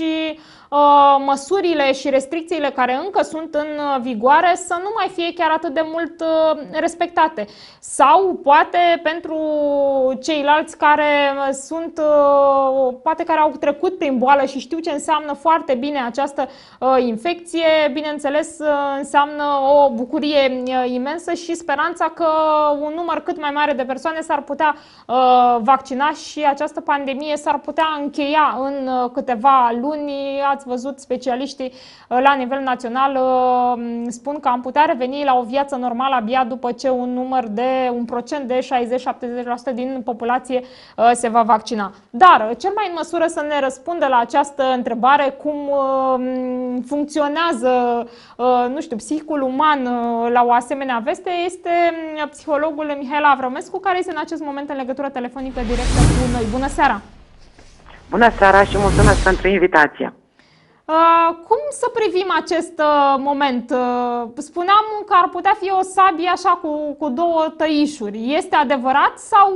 măsurile și restricțiile care încă sunt în vigoare să nu mai fie chiar atât de mult respectate. Sau poate pentru ceilalți care sunt, poate care au trecut prin boală și știu ce înseamnă foarte bine această infecție, bineînțeles înseamnă o bucurie imensă și speranța că un număr cât mai mare de persoane s-ar putea vaccina și această pandemie s-ar putea încheia în câteva luni. Ați văzut, specialiștii la nivel național spun că am putea reveni la o viață normală abia după ce un număr de, un procent de șaizeci-șaptezeci la sută din populație se va vaccina. Dar cel mai în măsură să ne răspundă la această întrebare, cum funcționează, nu știu, psihicul uman la o asemenea veste, este psihologul Mihail Avromescu, care este în acest moment în legătură telefonică directă cu noi. Bună seara! Bună seara și mulțumesc pentru invitație! Uh, cum să privim acest uh, moment? Uh, spuneam că ar putea fi o sabie așa cu, cu două tăișuri. Este adevărat sau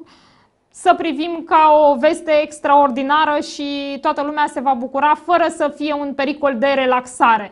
să privim ca o veste extraordinară și toată lumea se va bucura fără să fie un pericol de relaxare?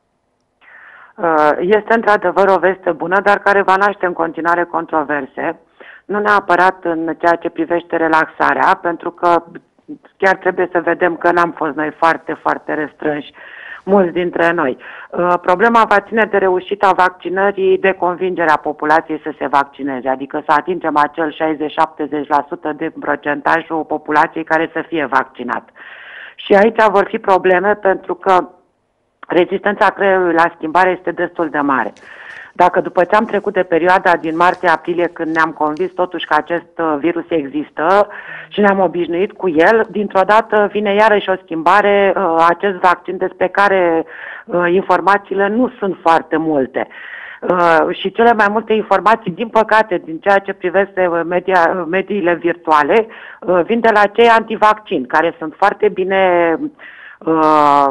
Uh, este într-adevăr o veste bună, dar care va naște în continuare controverse. Nu neapărat în ceea ce privește relaxarea, pentru că chiar trebuie să vedem că n-am fost noi foarte, foarte restrânși, mulți dintre noi. Uh, problema va ține de reușita vaccinării, de convingerea populației să se vaccineze, adică să atingem acel șaizeci-șaptezeci la sută de procentajul populației care să fie vaccinat. Și aici vor fi probleme pentru că rezistența creierului la schimbare este destul de mare. Dacă după ce am trecut de perioada din martie-aprilie, când ne-am convins totuși că acest uh, virus există și ne-am obișnuit cu el, dintr-o dată vine iarăși o schimbare, uh, acest vaccin despre care uh, informațiile nu sunt foarte multe. Uh, și cele mai multe informații, din păcate, din ceea ce privește media, mediile virtuale, uh, vin de la cei antivaccin, care sunt foarte bine uh,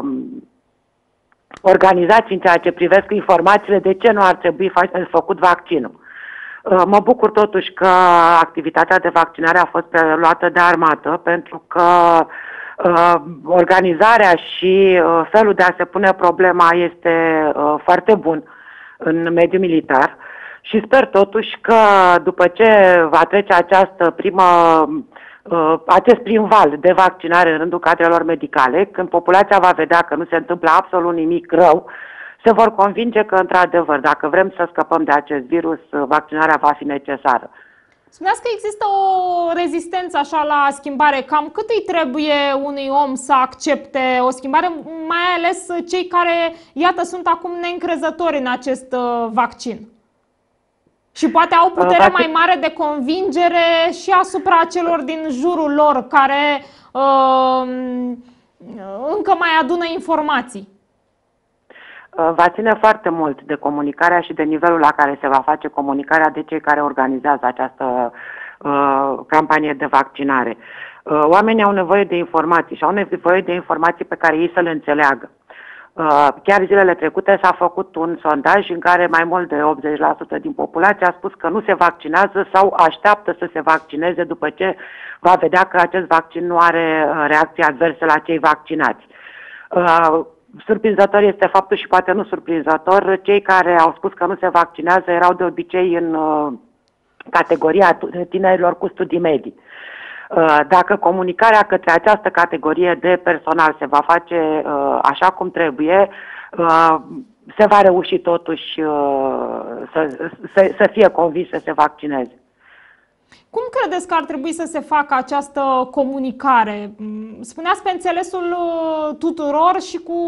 organizați în ceea ce privesc informațiile de ce nu ar trebui făcut vaccinul. Uh, mă bucur totuși că activitatea de vaccinare a fost preluată de armată, pentru că uh, organizarea și uh, felul de a se pune problema este uh, foarte bun în mediul militar și sper totuși că după ce va trece această primă, uh, acest prim val de vaccinare în rândul cadrelor medicale, când populația va vedea că nu se întâmplă absolut nimic rău, se vor convinge că, într-adevăr, dacă vrem să scăpăm de acest virus, vaccinarea va fi necesară. Spuneați că există o rezistență așa la schimbare. Cam cât îi trebuie unui om să accepte o schimbare, mai ales cei care, iată, sunt acum neîncrezători în acest uh, vaccin? Și poate au putere uh, mai mare de convingere și asupra celor din jurul lor, care uh, încă mai adună informații. Va ține foarte mult de comunicarea și de nivelul la care se va face comunicarea de cei care organizează această uh, campanie de vaccinare. Uh, oamenii au nevoie de informații și au nevoie de informații pe care ei să le înțeleagă. Uh, chiar zilele trecute s-a făcut un sondaj în care mai mult de optzeci la sută din populație a spus că nu se vaccinează sau așteaptă să se vaccineze după ce va vedea că acest vaccin nu are uh, reacții adverse la cei vaccinați. Uh, Surprinzător este faptul și poate nu surprinzător, cei care au spus că nu se vaccinează erau de obicei în uh, categoria tinerilor cu studii medii. Uh, dacă comunicarea către această categorie de personal se va face uh, așa cum trebuie, uh, se va reuși totuși uh, să, să, să fie convins să se vaccineze. Cum credeți că ar trebui să se facă această comunicare? Spuneați pe înțelesul tuturor și cu...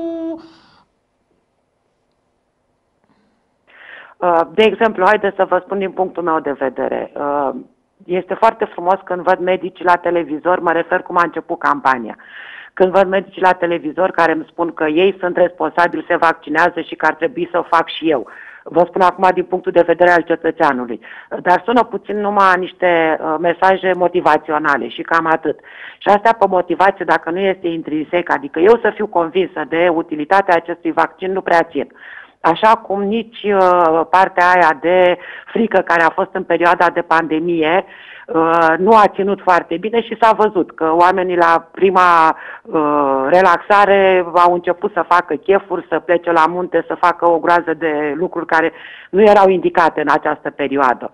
De exemplu, haideți să vă spun din punctul meu de vedere. Este foarte frumos când văd medici la televizor, mă refer cum a început campania. Când văd medici la televizor care îmi spun că ei sunt responsabili, se vaccinează și că ar trebui să o fac și eu. Vă spun acum din punctul de vedere al cetățeanului. Dar sună puțin numai niște uh, mesaje motivaționale și cam atât. Și astea pe motivație, dacă nu este intrinsec, adică eu să fiu convinsă de utilitatea acestui vaccin, nu prea țin. Așa cum nici uh, partea aia de frică care a fost în perioada de pandemie uh, nu a ținut foarte bine și s-a văzut că oamenii la prima uh, relaxare au început să facă chefuri, să plece la munte, să facă o groază de lucruri care nu erau indicate în această perioadă.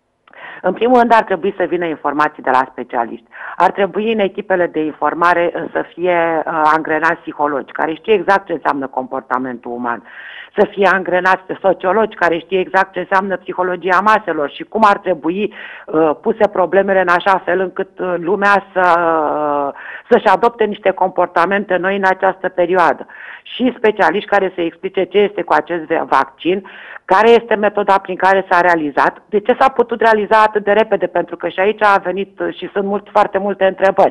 În primul rând ar trebui să vină informații de la specialiști. Ar trebui în echipele de informare să fie uh, angrenați psihologi care știe exact ce înseamnă comportamentul uman. Să fie angrenați sociologi care știe exact ce înseamnă psihologia maselor și cum ar trebui uh, puse problemele în așa fel încât uh, lumea să, uh, să-și adopte niște comportamente noi în această perioadă. Și specialiști care să explice ce este cu acest vaccin, care este metoda prin care s-a realizat, de ce s-a putut realiza atât de repede, pentru că și aici a venit și sunt mult, foarte multe întrebări.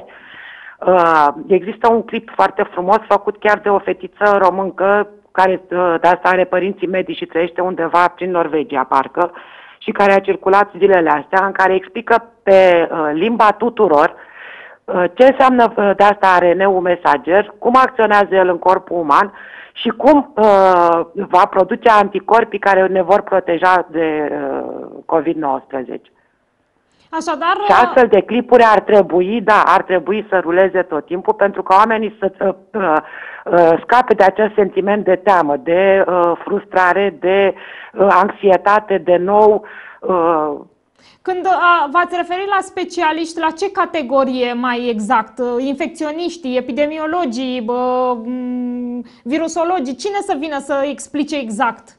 Uh, există un clip foarte frumos făcut chiar de o fetiță româncă care uh, de asta are părinții medici și trăiește undeva prin Norvegia, parcă, și care a circulat zilele astea, în care explică pe uh, limba tuturor uh, ce înseamnă uh, de asta A R N-ul mesager, cum acționează el în corpul uman și cum uh, va produce anticorpii care ne vor proteja de uh, covid nouăsprezece. Așadar... Și astfel de clipuri ar trebui, da, ar trebui să ruleze tot timpul pentru că oamenii să uh, uh, scape de acest sentiment de teamă, de uh, frustrare, de uh, anxietate, de nou. Uh, Când v-ați referit la specialiști, la ce categorie mai exact? Infecționiștii, epidemiologii, bă, virusologii? Cine să vină să explice exact?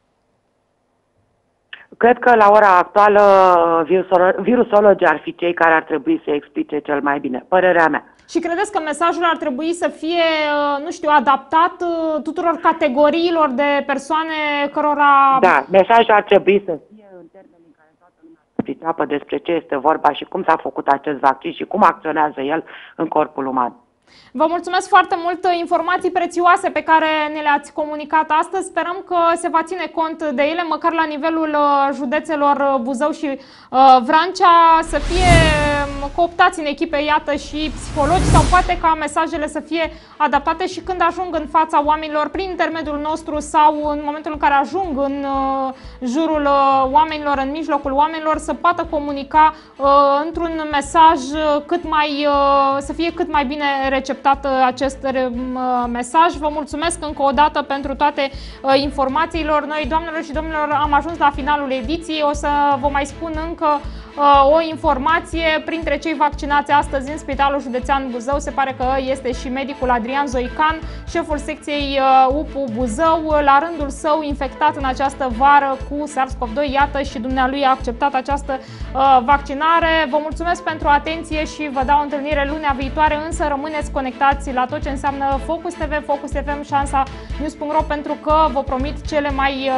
Cred că la ora actuală virusologii ar fi cei care ar trebui să explice cel mai bine, părerea mea. Și credeți că mesajul ar trebui să fie, nu știu, adaptat tuturor categoriilor de persoane cărora... Da, mesajul ar trebui să fie în termeni în care toată lumea să priceapă despre ce este vorba și cum s-a făcut acest vaccin și cum acționează el în corpul uman. Vă mulțumesc foarte mult, informații prețioase pe care ne le-ați comunicat astăzi. Sperăm că se va ține cont de ele, măcar la nivelul județelor Buzău și Vrancea, să fie cooptați în echipe, iată, și psihologi, sau poate ca mesajele să fie adaptate și când ajung în fața oamenilor prin intermediul nostru sau în momentul în care ajung în jurul oamenilor, în mijlocul oamenilor, să poată comunica într-un mesaj cât mai, să fie cât mai bine receptat acest mesaj. Vă mulțumesc încă o dată pentru toate informațiilor. Noi, doamnelor și domnilor, am ajuns la finalul ediției. O să vă mai spun încă o informație. Printre cei vaccinați astăzi în Spitalul Județean Buzău se pare că este și medicul Adrian Zoican, șeful secției U P U Buzău, la rândul său infectat în această vară cu SARS-CoV doi. Iată, și dumnealui a acceptat această vaccinare. Vă mulțumesc pentru atenție și vă dau întâlnire lunea viitoare, însă rămâneți conectați la tot ce înseamnă Focus T V, Focus F M, Șansa News punct ro, pentru că vă promit cele mai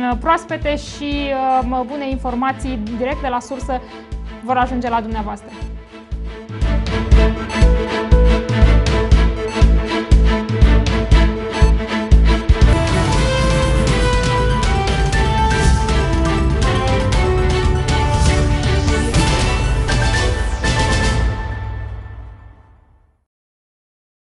proaspete și bune informații direct de la sursă vor ajunge la dumneavoastră.